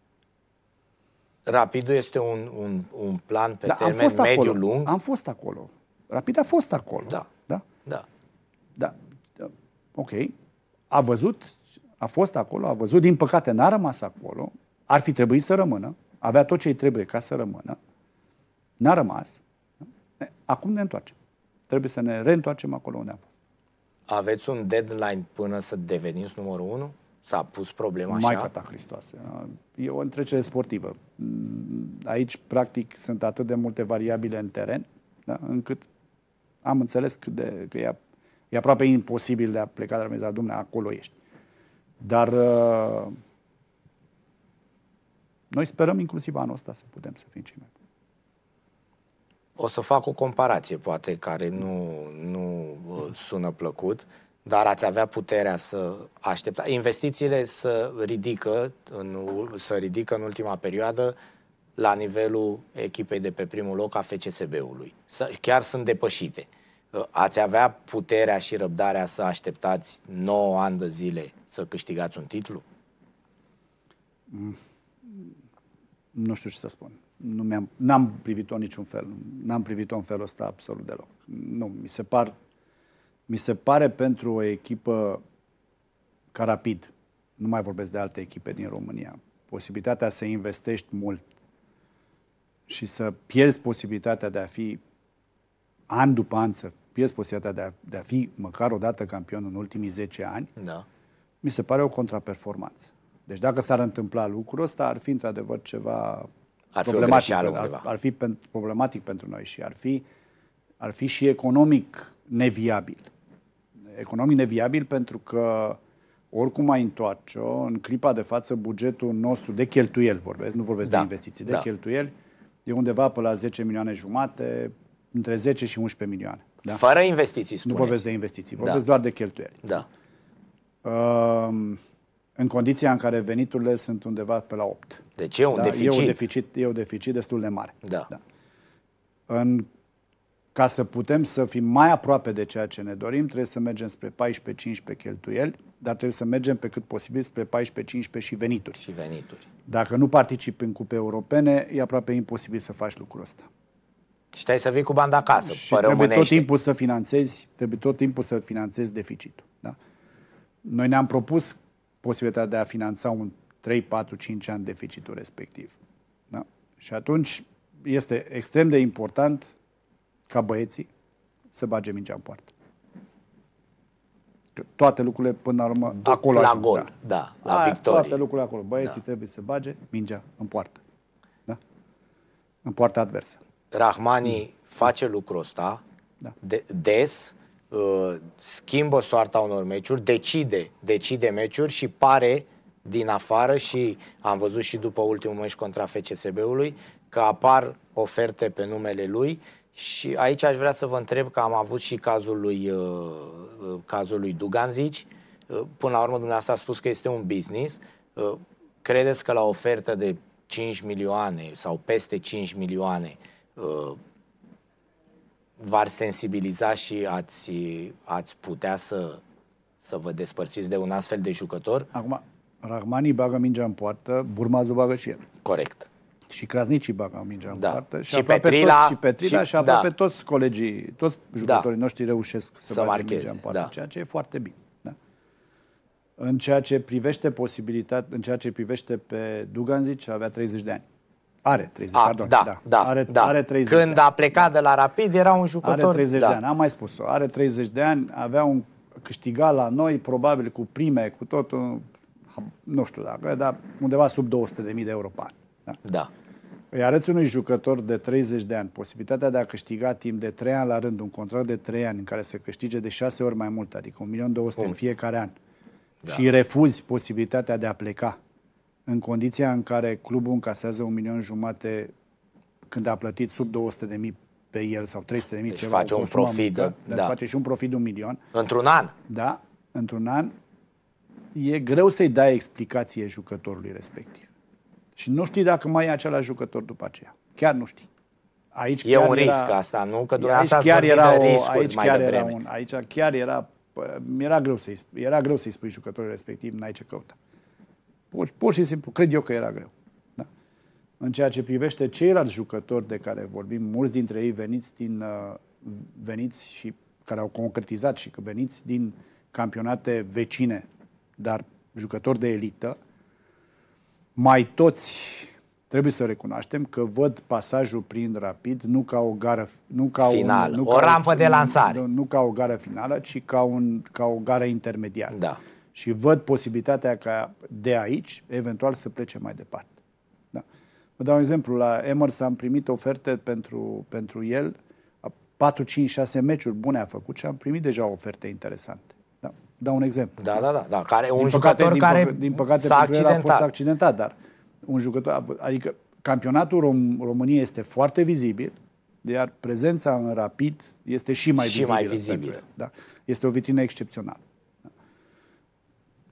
Rapidul este un, un, un plan pe da, termen mediu-lung. Am fost acolo. Rapid a fost acolo. Da. Da? Da. Da. Ok. A văzut, a fost acolo, a văzut, din păcate n-a rămas acolo, ar fi trebuit să rămână, avea tot ce îi trebuie ca să rămână, n-a rămas. Acum ne întoarcem. Trebuie să ne reîntoarcem acolo unde am fost. Aveți un deadline până să deveniți numărul unu? S-a pus problema așa? Maica ta Hristoase. E o întrecere sportivă. Aici, practic, sunt atât de multe variabile în teren, da, încât am înțeles cât de, că e, e aproape imposibil de a pleca de la meza, Dumne, acolo ești. Dar uh, noi sperăm inclusiv anul ăsta să putem să fim cei mai buni. O să fac o comparație, poate, care nu, nu sună plăcut. dar ați avea puterea să aștepta. Investițiile să ridică, în, să ridică în ultima perioadă la nivelul echipei de pe primul loc a F C S B-ului. Chiar sunt depășite. Ați avea puterea și răbdarea să așteptați nouă ani de zile să câștigați un titlu? Mm. Nu știu ce să spun. Nu mi-am, n-am privit-o niciun fel. N-am privit-o în felul ăsta absolut deloc. Nu, mi se par, mi se pare pentru o echipă ca Rapid, nu mai vorbesc de alte echipe din România, posibilitatea să investești mult și să pierzi posibilitatea de a fi an după an, să pierzi posibilitatea de a, de a fi măcar o dată campion în ultimii zece ani, da. Mi se pare o contraperformanță. Deci dacă s-ar întâmpla lucrul ăsta, ar fi într-adevăr ceva ar fi problematic, ar, ar fi pen, problematic pentru noi și ar fi, ar fi și economic neviabil. Economic neviabil pentru că oricum ai întoarce-o, în clipa de față bugetul nostru de cheltuieli, vorbesc, nu vorbesc da. de investiții, de da. cheltuieli, e undeva pe la zece milioane jumate, între zece și unsprezece milioane. Da? Fără investiții, spuneți. Nu vorbesc de investiții, vorbesc da. doar de cheltuieli. Da. Uh, în condiția în care veniturile sunt undeva pe la opt. Deci e un da? deficit. E un deficit. E un deficit destul de mare. Da. Da. În, ca să putem să fim mai aproape de ceea ce ne dorim, trebuie să mergem spre paisprezece cincisprezece cheltuieli, dar trebuie să mergem pe cât posibil spre paisprezece cincisprezece și venituri. Și venituri. Dacă nu participi în cupe europene, e aproape imposibil să faci lucrul ăsta. Și trebuie să vii cu bani acasă. Și trebuie tot timpul să finanțezi, trebuie tot timpul să finanțezi deficitul. Da? Noi ne-am propus posibilitatea de a finanța un trei, patru, cinci ani deficitul respectiv. Da? Și atunci este extrem de important ca băieții să bage mingea în poartă. Că toate lucrurile până la urmă Duc acolo la ajung, gol, da, da la Aia, victorie. Toate lucrurile acolo. Băieții da. trebuie să bage mingea în poartă. Da? În poarta adversă. Rahmani mm. face lucrul ăsta da. de, des, uh, schimbă soarta unor meciuri, decide, decide meciuri și pare din afară, și am văzut și după ultimul meci contra F C S B-ului, că apar oferte pe numele lui. Și aici aș vrea să vă întreb, că am avut și cazul lui, uh, cazul lui Duganzic. Uh, până la urmă, dumneavoastră a spus că este un business. Uh, credeți că la ofertă de cinci milioane sau peste cinci milioane uh, v-ar sensibiliza și ați, ați putea să, să vă despărțiți de un astfel de jucător? Acum, Rahmani bagă mingea în poartă, Burmazul bagă și el. Corect. Și Krasnici bagă mingea în da. poartă. Și, și Petrila. Toți, și Petrila și, și aproape da. toți colegii, toți jucătorii da. noștri reușesc să, să bage marcheze, mingea în poartă, da. ceea ce e foarte bine. Da. În ceea ce privește posibilitatea, în ceea ce privește pe Duganzic, avea treizeci de ani. Are treizeci, a, pardon. Da, da. da, are, da. are treizeci. Când a plecat de la Rapid, era un jucător... Are treizeci da. de ani, am mai spus-o. Are treizeci de ani, avea un câștigat la noi, probabil cu prime, cu totul, nu știu dacă, dar undeva sub două sute de mii de euro pe an. Da. da. Îi arăți unui jucător de treizeci de ani posibilitatea de a câștiga timp de trei ani la rând, un contract de trei ani în care să câștige de șase ori mai mult, adică un milion două sute în fiecare an, da. și refuzi posibilitatea de a pleca în condiția în care clubul încasează un milion jumate când a plătit sub două sute de mii pe el sau trei sute de mii, deci ceva, face un profit, mică, da. deci face și un profit de un milion. Într-un an? Da, într-un an. E greu să-i dai explicație jucătorului respectiv. Și nu știi dacă mai e același jucător după aceea. Chiar nu știi. Aici e un risc era, asta, nu? Că dumneavoastră ați vorbit de riscuri aici mai chiar devreme. Era un, aici chiar era, era greu să-i, era greu să-i spui jucătorul respectiv, n-ai ce căuta. Pur, pur și simplu, cred eu că era greu. Da? În ceea ce privește ceilalți jucători de care vorbim, mulți dintre ei veniți din uh, veniți și care au concretizat și că veniți din campionate vecine, dar jucători de elită, mai toți trebuie să recunoaștem că văd pasajul prin Rapid nu ca o gară nu ca finală, un, nu o ca rampă o, de lansare. Nu, nu ca o gară finală, ci ca, un, ca o gară intermediară. Da. Și văd posibilitatea ca de aici, eventual, să plece mai departe. Da. Vă dau un exemplu. La Emers am primit oferte pentru, pentru el, patru, cinci, șase meciuri bune a făcut și am primit deja oferte interesante. Da. Dau un exemplu. Da, da, da. da. Care, un din jucător păcate, care din, din păcate s-a accidentat. a fost accidentat, dar un jucător, adică campionatul Rom- României este foarte vizibil, iar prezența în Rapid este și mai și vizibilă. Mai vizibilă. Da. Este o vitrină excepțională.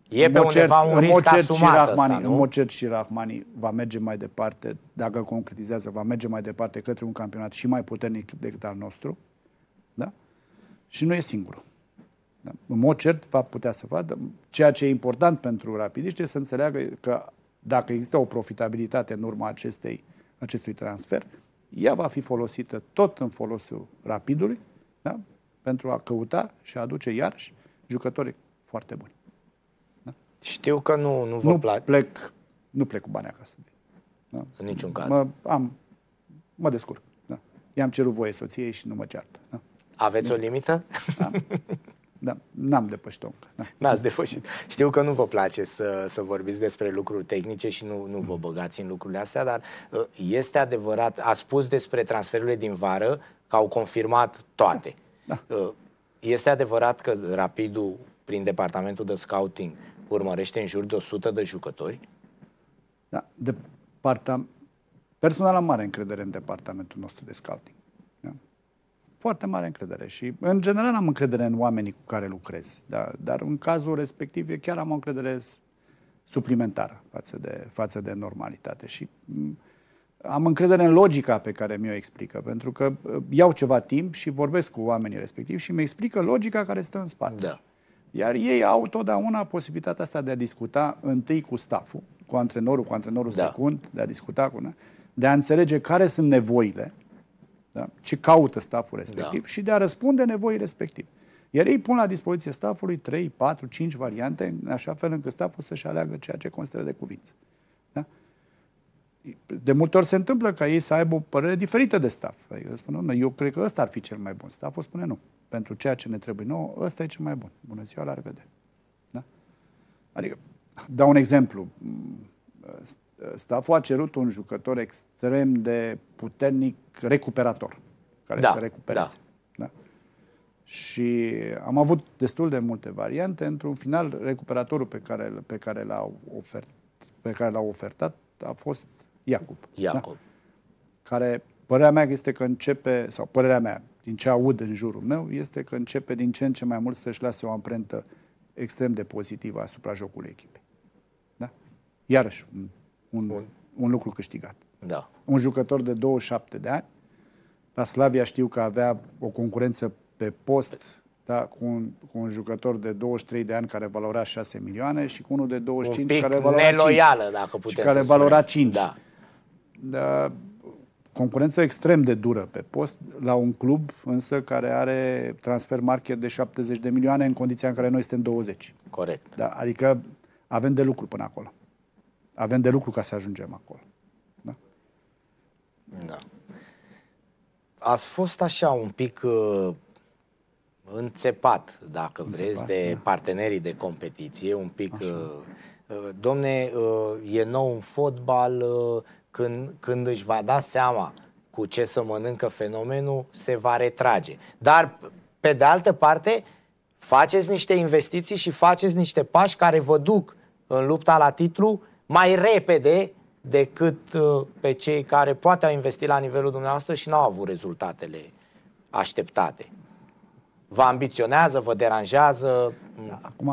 E pe undeva un risc asumat ăsta, nu? În mod cert și Rahmani va merge mai departe, dacă concretizează, va merge mai departe către un campionat și mai puternic decât al nostru. Da? Și nu e singurul. Da? În mod cert va putea să vadă. Ceea ce e important pentru rapidiști este să înțeleagă că dacă există o profitabilitate în urma acestei, acestui transfer, ea va fi folosită tot în folosul Rapidului, da? Pentru a căuta și a aduce iarăși jucători foarte buni. Da? Știu că nu, nu vă nu place. Plec, nu plec cu bani acasă. Da? În niciun caz. Mă, am, mă descurc. Da? I-am cerut voie soției și nu mă ceartă. Da? Aveți da. o limită? Da. Da, n-am depășit-o încă. Da. N-ați depășit. Știu că nu vă place să, să vorbiți despre lucruri tehnice și nu, nu vă băgați în lucrurile astea, dar este adevărat, ați spus despre transferurile din vară că au confirmat toate. Da. Este adevărat că Rapidul, prin departamentul de scouting, urmărește în jur de o sută de jucători? Da. Departam... Personal am mare încredere în departamentul nostru de scouting. Da? Foarte mare încredere și, în general, am încredere în oamenii cu care lucrez. Da? Dar în cazul respectiv, eu chiar am o încredere suplimentară față de, față de normalitate. Și am încredere în logica pe care mi-o explică, pentru că iau ceva timp și vorbesc cu oamenii respectivi și mi explică logica care stă în spate. Da. Iar ei au totdeauna posibilitatea asta de a discuta întâi cu stafful, cu antrenorul, cu antrenorul da. secund, de a discuta cu... de a înțelege care sunt nevoile, da? Ce caută stafful respectiv da. și de a răspunde nevoii respective. Iar ei pun la dispoziție staffului trei, patru, cinci variante, în așa fel încât stafful să-și aleagă ceea ce consideră de cuvință. Da? De multe ori se întâmplă ca ei să aibă o părere diferită de staff. Adică spun, eu cred că ăsta ar fi cel mai bun. Stafful spune nu. Pentru ceea ce ne trebuie nouă, ăsta e cel mai bun. Bună ziua, la revedere. Da? Adică, dau un exemplu. Stafful a cerut un jucător extrem de puternic recuperator, care da, să recupereze. Da. Da? Și am avut destul de multe variante. Într-un final, recuperatorul pe care, pe care l-au ofert, pe care l-au ofertat a fost Iacob. Iacob. Da? Care, părerea mea este că începe, sau părerea mea, din ce aud în jurul meu, este că începe din ce în ce mai mult să-și lase o amprentă extrem de pozitivă asupra jocului echipei. Da? Iarăși, un, un, un. un lucru câștigat. Da. Un jucător de douăzeci și șapte de ani, la Slavia știu că avea o concurență pe post, da, cu, un, cu un jucător de douăzeci și trei de ani care valora șase milioane și cu unul de douăzeci și cinci un pic care valora neloială, cinci, dacă putem și care să valora spunem. cinci. Da. Da, concurență extrem de dură pe post, la un club însă care are transfer market de șaptezeci de milioane în condiția în care noi suntem douăzeci. Corect. Da, adică avem de lucru până acolo. Avem de lucru ca să ajungem acolo. Da? Da. Ați fost așa un pic uh, înțepat, dacă înțepat, vreți, de da. partenerii de competiție, un pic... Uh, uh, domne, uh, e nou în fotbal, uh, când, când își va da seama cu ce să mănâncă fenomenul, se va retrage. Dar, pe de altă parte, faceți niște investiții și faceți niște pași care vă duc în lupta la titlu mai repede decât uh, pe cei care poate au investit la nivelul dumneavoastră și n-au avut rezultatele așteptate. Vă ambiționează, vă deranjează? Da, acum,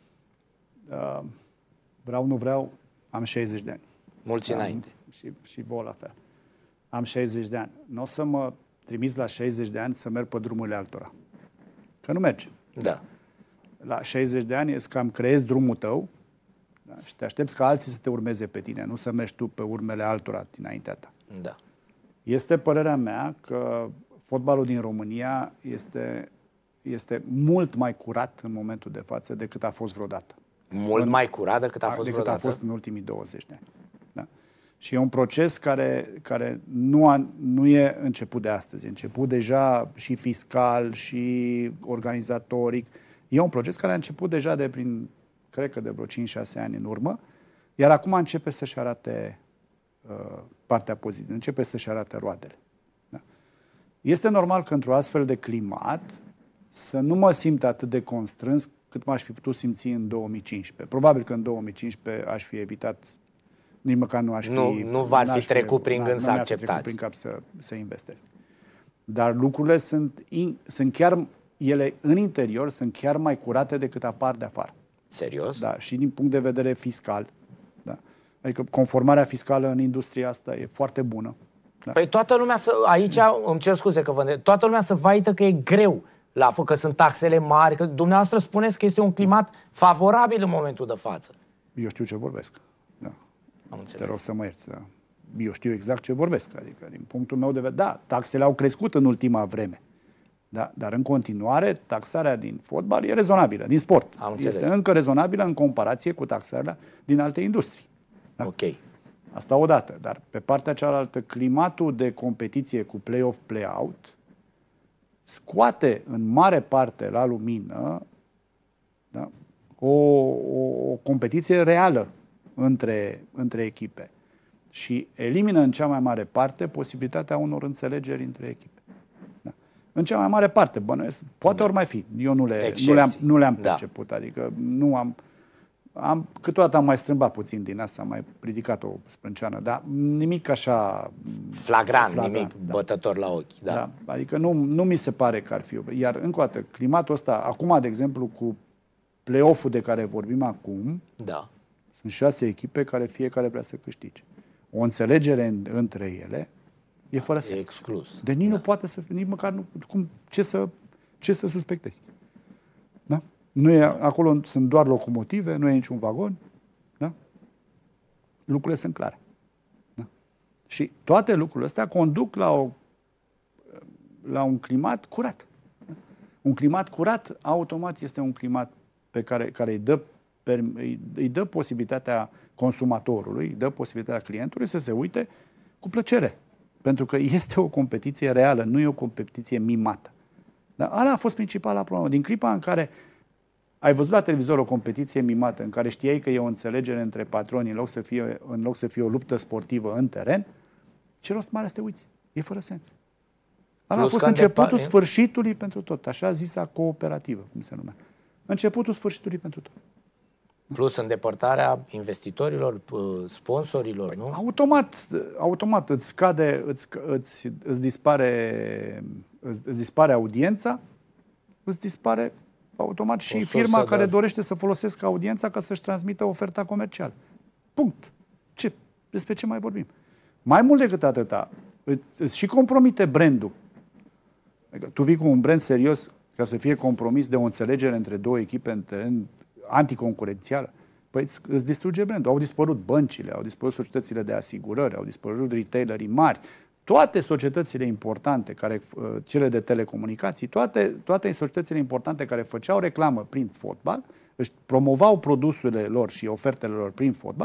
uh, vreau, nu vreau, am șaizeci de ani. Mulți da, înainte. Și, și vouă la fel. Am șaizeci de ani. Nu o să mă trimiți la șaizeci de ani să merg pe drumurile altora. Că nu merge. Da. La șaizeci de ani e cam creezi drumul tău, da, și te aștepți ca alții să te urmeze pe tine, nu să mergi tu pe urmele altora dinaintea ta. Da. Este părerea mea că fotbalul din România este, este mult mai curat în momentul de față decât a fost vreodată. Mult în, mai curat decât a fost decât vreodată? a fost în ultimii douăzeci de ani. Da. Și e un proces care, care nu, a, nu e început de astăzi. E început deja și fiscal, și organizatoric. E un proces care a început deja de prin, cred că de vreo cinci șase ani în urmă, iar acum începe să-și arate uh, partea pozitivă, începe să-și arate roadele. Da. Este normal că într-o astfel de climat să nu mă simt atât de constrâns cât m-aș fi putut simți în două mii cincisprezece. Probabil că în două mii cincisprezece aș fi evitat, nici măcar nu aș fi... Nu, nu v-ar fi trecut prin gând să acceptați. prin cap să, să investesc. Dar lucrurile sunt, in, sunt chiar, ele în interior sunt chiar mai curate decât apar de afară. Serios? Da, și din punct de vedere fiscal. Da. Adică conformarea fiscală în industria asta e foarte bună. Da. Păi toată lumea să, aici, îmi cer scuze că vă toată lumea să vaită că e greu, la, că sunt taxele mari, că dumneavoastră spuneți că este un climat favorabil în momentul de față. Eu știu ce vorbesc. Da. Am înțeles. Te rog să mă ierți. Da. Eu știu exact ce vorbesc. Adică, din punctul meu de vedere, da, taxele au crescut în ultima vreme. Da, dar în continuare, taxarea din fotbal e rezonabilă, din sport. Am este încă rezonabilă în comparație cu taxarea din alte industrii. Da? Ok. Asta odată. Dar pe partea cealaltă, climatul de competiție cu play-off, play-out scoate în mare parte la lumină, da, o, o, o competiție reală între, între echipe și elimină în cea mai mare parte posibilitatea unor înțelegeri între echipe. Da. În cea mai mare parte, bănuiesc, poate da. ori mai fi. Eu nu, le, nu le-am, nu le-am perceput, da. Adică nu am... Am, câteodată am mai strâmbat puțin din asta, am mai ridicat o sprânceană, dar nimic așa... Flagrant, flagrant nimic da. bătător la ochi. Da. Da. Adică nu, nu mi se pare că ar fi... Iar, încă o dată, climatul ăsta, acum, de exemplu, cu play-off-ul de care vorbim acum, da. sunt șase echipe care fiecare vrea să câștige. O înțelegere în, între ele e fără e sens. exclus. Deci nici da. nu poate să fie, nici măcar nu... Cum, ce, să, ce să suspectezi? Da? Nu e, acolo sunt doar locomotive, nu e niciun vagon. Da? Lucrurile sunt clare. Da? Și toate lucrurile astea conduc la, o, la un climat curat. Da? Un climat curat, automat, este un climat pe care, care îi, dă, îi, îi dă posibilitatea consumatorului, îi dă posibilitatea clientului să se uite cu plăcere. Pentru că este o competiție reală, nu e o competiție mimată. Dar ala a fost principala problemă. Din clipa în care ai văzut la televizor o competiție mimată în care știai că e o înțelegere între patroni în loc să fie, în loc să fie o luptă sportivă în teren, ce rost mare să te uiți? E fără sens. Ala a fost începutul sfârșitului pentru tot, așa zisa cooperativă, cum se numea. Începutul sfârșitului pentru tot. Plus îndepărtarea investitorilor, sponsorilor, nu? Automat, automat îți scade, îți, îți, îți, dispare, îți, îți dispare audiența, îți dispare automat și firma care de... dorește să folosească audiența ca să-și transmită oferta comercială. Punct. Ce? Despre ce mai vorbim? Mai mult decât atâta, îți și compromite brandul. Adică tu vii cu un brand serios ca să fie compromis de o înțelegere între două echipe în teren anticoncurențială. Păi îți, îți distruge brandul. Au dispărut băncile, au dispărut societățile de asigurări, au dispărut retailerii mari. Toate societățile importante, care, cele de telecomunicații, toate, toate societățile importante care făceau reclamă prin fotbal, își promovau produsele lor și ofertele lor prin fotbal,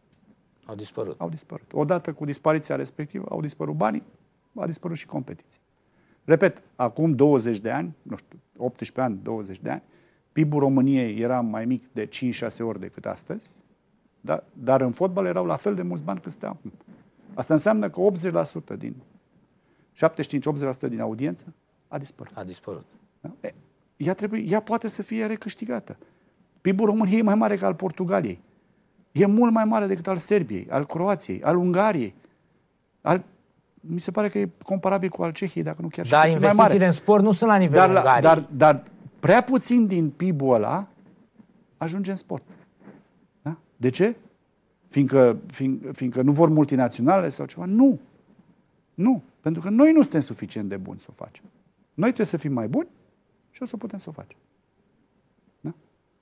au dispărut. Au dispărut. Odată cu dispariția respectivă, au dispărut banii, a dispărut și competiția. Repet, acum douăzeci de ani, nu știu, optsprezece ani, douăzeci de ani, P I B-ul României era mai mic de cinci șase ori decât astăzi, dar, dar în fotbal erau la fel de mulți bani cât stă acum. Asta înseamnă că optzeci la sută din, șaptezeci și cinci optzeci la sută din audiență a dispărut. A dispărut. Da? E, ea, trebuie, ea poate să fie recâștigată. P I B-ul României e mai mare ca al Portugaliei. E mult mai mare decât al Serbiei, al Croației, al Ungariei. Al, mi se pare că e comparabil cu al Cehiei, dacă nu chiar și dar mai mare. Dar investițiile în sport nu sunt la nivelul dar, Ungariei. Dar, dar prea puțin din P I B-ul ăla ajunge în sport. Da? De ce? Fiindcă, fiind, fiindcă nu vor multinaționale sau ceva? Nu. Nu. Pentru că noi nu suntem suficient de buni să o facem. Noi trebuie să fim mai buni și o să putem să o facem. Da?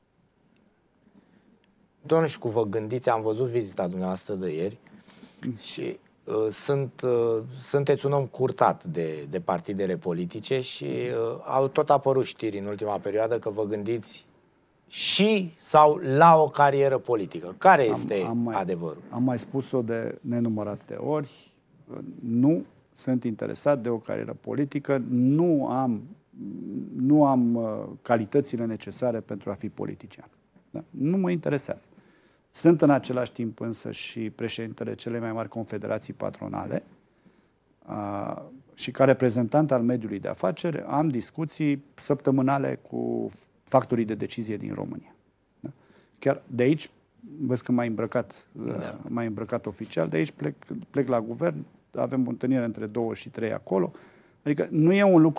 Domnule, și cu vă gândiți, am văzut vizita dumneavoastră de ieri mm. și uh, sunt, uh, sunteți un om curtat de, de partidele politice și uh, au tot apărut știri în ultima perioadă că vă gândiți și sau la o carieră politică. Care este am, am mai, adevărul? Am mai spus-o de nenumărate ori. Nu sunt interesat de o carieră politică. Nu am, nu am uh, calitățile necesare pentru a fi politician. Da? Nu mă interesează. Sunt în același timp însă și președintele celei mai mari confederații patronale uh, și ca reprezentant al mediului de afaceri am discuții săptămânale cu factorii de decizie din România. Da? Chiar de aici, vezi că m-ai îmbrăcat, da. m-ai îmbrăcat oficial, de aici plec, plec la guvern, avem o întâlnire între două și trei acolo. Adică nu e un lucru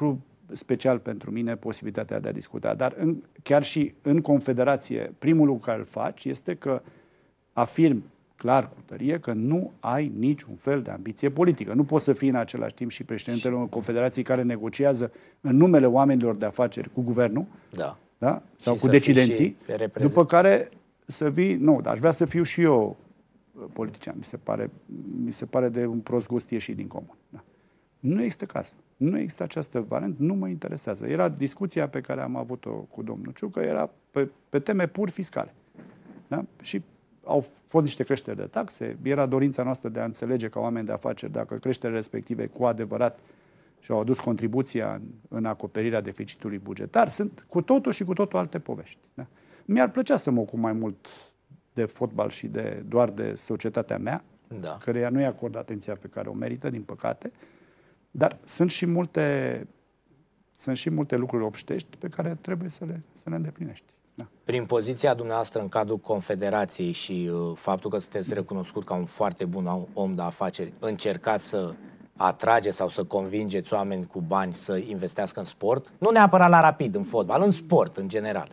special pentru mine posibilitatea de a discuta. Dar în, chiar și în confederație, primul lucru care îl faci este că afirm clar cu tărie că nu ai niciun fel de ambiție politică. Nu poți să fii în același timp și președintele unei confederații care negociază în numele oamenilor de afaceri cu guvernul, da. Da? Sau și cu decidenții, după care să vii, nu, dar aș vrea să fiu și eu politician, mi se pare, mi se pare de un prost gust ieșit din comun. Da. Nu există caz. Nu există această variantă, nu mă interesează. Era discuția pe care am avut-o cu domnul Ciucă, era pe, pe teme pur fiscale. Da? Și au fost niște creșteri de taxe, era dorința noastră de a înțelege ca oameni de afaceri dacă creșterile respective cu adevărat și-au adus contribuția în, în acoperirea deficitului bugetar. Sunt cu totul și cu totul alte povești. Da? Mi-ar plăcea să mă ocup mai mult de fotbal și de, doar de societatea mea, da. Căreia nu i-a acordat atenția pe care o merită, din păcate, dar sunt și multe, sunt și multe lucruri obștești pe care trebuie să le, să le îndeplinești. Da. Prin poziția dumneavoastră în cadrul Confederației și uh, faptul că sunteți recunoscut ca un foarte bun om de afaceri, încercați să atrage sau să convingeți oameni cu bani să investească în sport? Nu neapărat la Rapid, în fotbal, în sport, în general.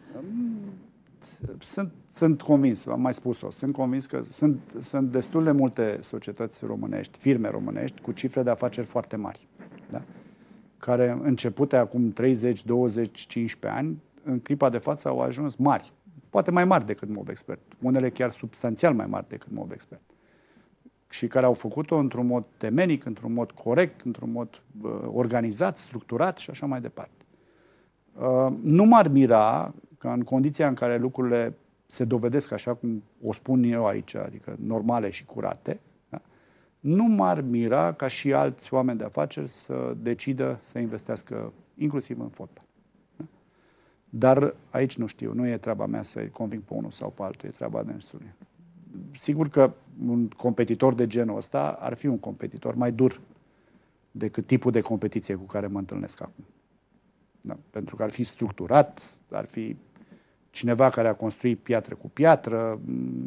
Sunt, sunt convins, am mai spus-o, sunt convins că sunt, sunt destul de multe societăți românești, firme românești, cu cifre de afaceri foarte mari, da? Care începute acum treizeci, douăzeci, cincisprezece ani, în clipa de față au ajuns mari, poate mai mari decât Mobexpert, unele chiar substanțial mai mari decât Mobexpert, și care au făcut-o într-un mod temenic, într-un mod corect, într-un mod uh, organizat, structurat și așa mai departe. Uh, nu m-ar mira că în condiția în care lucrurile se dovedesc așa cum o spun eu aici, adică normale și curate, da? Nu m-ar mira ca și alți oameni de afaceri să decidă să investească inclusiv în fotbal. Da? Dar aici nu știu, nu e treaba mea să-i conving pe unul sau pe altul, e treaba dânsului. Sigur că un competitor de genul ăsta ar fi un competitor mai dur decât tipul de competiție cu care mă întâlnesc acum. Da? Pentru că ar fi structurat, ar fi cineva care a construit piatră cu piatră.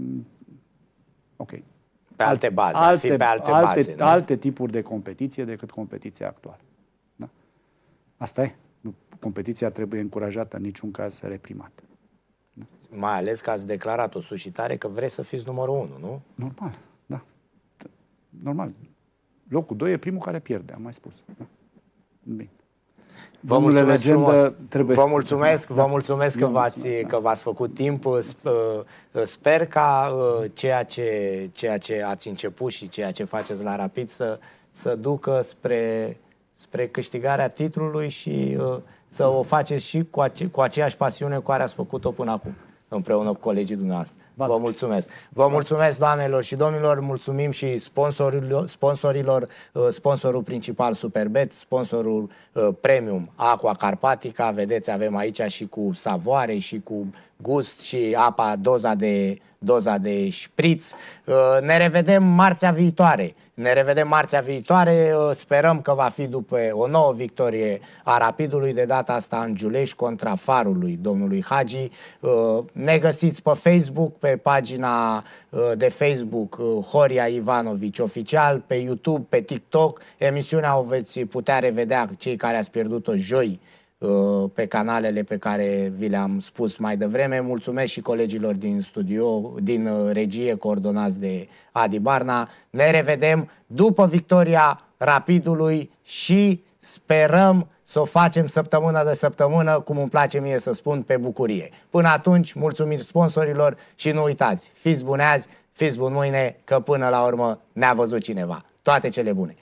Ok. Pe alte baze. Alte, ar fi pe alte, alte, baze, nu? alte tipuri de competiție decât competiția actuală. Da? Asta e. Competiția trebuie încurajată, în niciun caz reprimată. Da? Mai ales că ați declarat-o suscitare că vreți să fiți numărul unu, nu? Normal, da. Normal. Locul doi e primul care pierde, am mai spus. Da? Bine. Vă mulțumesc frumos. Trebuie... Vă mulțumesc, vă mulțumesc că v-ați, că v-ați făcut timp. Sper ca ceea ce, ceea ce ați început și ceea ce faceți la Rapid să, să ducă spre, spre câștigarea titlului și să o faceți și cu, ace, cu aceeași pasiune cu care ați făcut-o până acum, împreună cu colegii dumneavoastră. Vă mulțumesc. Vă mulțumesc, doamnelor și domnilor, mulțumim și sponsorilor, sponsorilor sponsorul principal Superbet, sponsorul uh, premium Aqua Carpatica, vedeți, avem aici și cu savoare și cu gust și apa, doza de, doza de șpriț. Uh, ne revedem marțea viitoare. Ne revedem marțea viitoare, uh, sperăm că va fi după o nouă victorie a Rapidului, de data asta în Giulești contra Farului domnului Hagi. Uh, ne găsiți pe Facebook, pe pagina de Facebook Horia Ivanovici Oficial, pe YouTube, pe TikTok. Emisiunea o veți putea revedea, cei care ați pierdut-o, joi pe canalele pe care vi le-am spus mai devreme. Mulțumesc și colegilor din studio, din regie, coordonați de Adi Barna. Ne revedem după victoria Rapidului și sperăm să o facem săptămână de săptămână, cum îmi place mie să spun, pe bucurie. Până atunci, mulțumiri sponsorilor și nu uitați, fiți buni azi, fiți buni mâine, că până la urmă ne-a văzut cineva. Toate cele bune!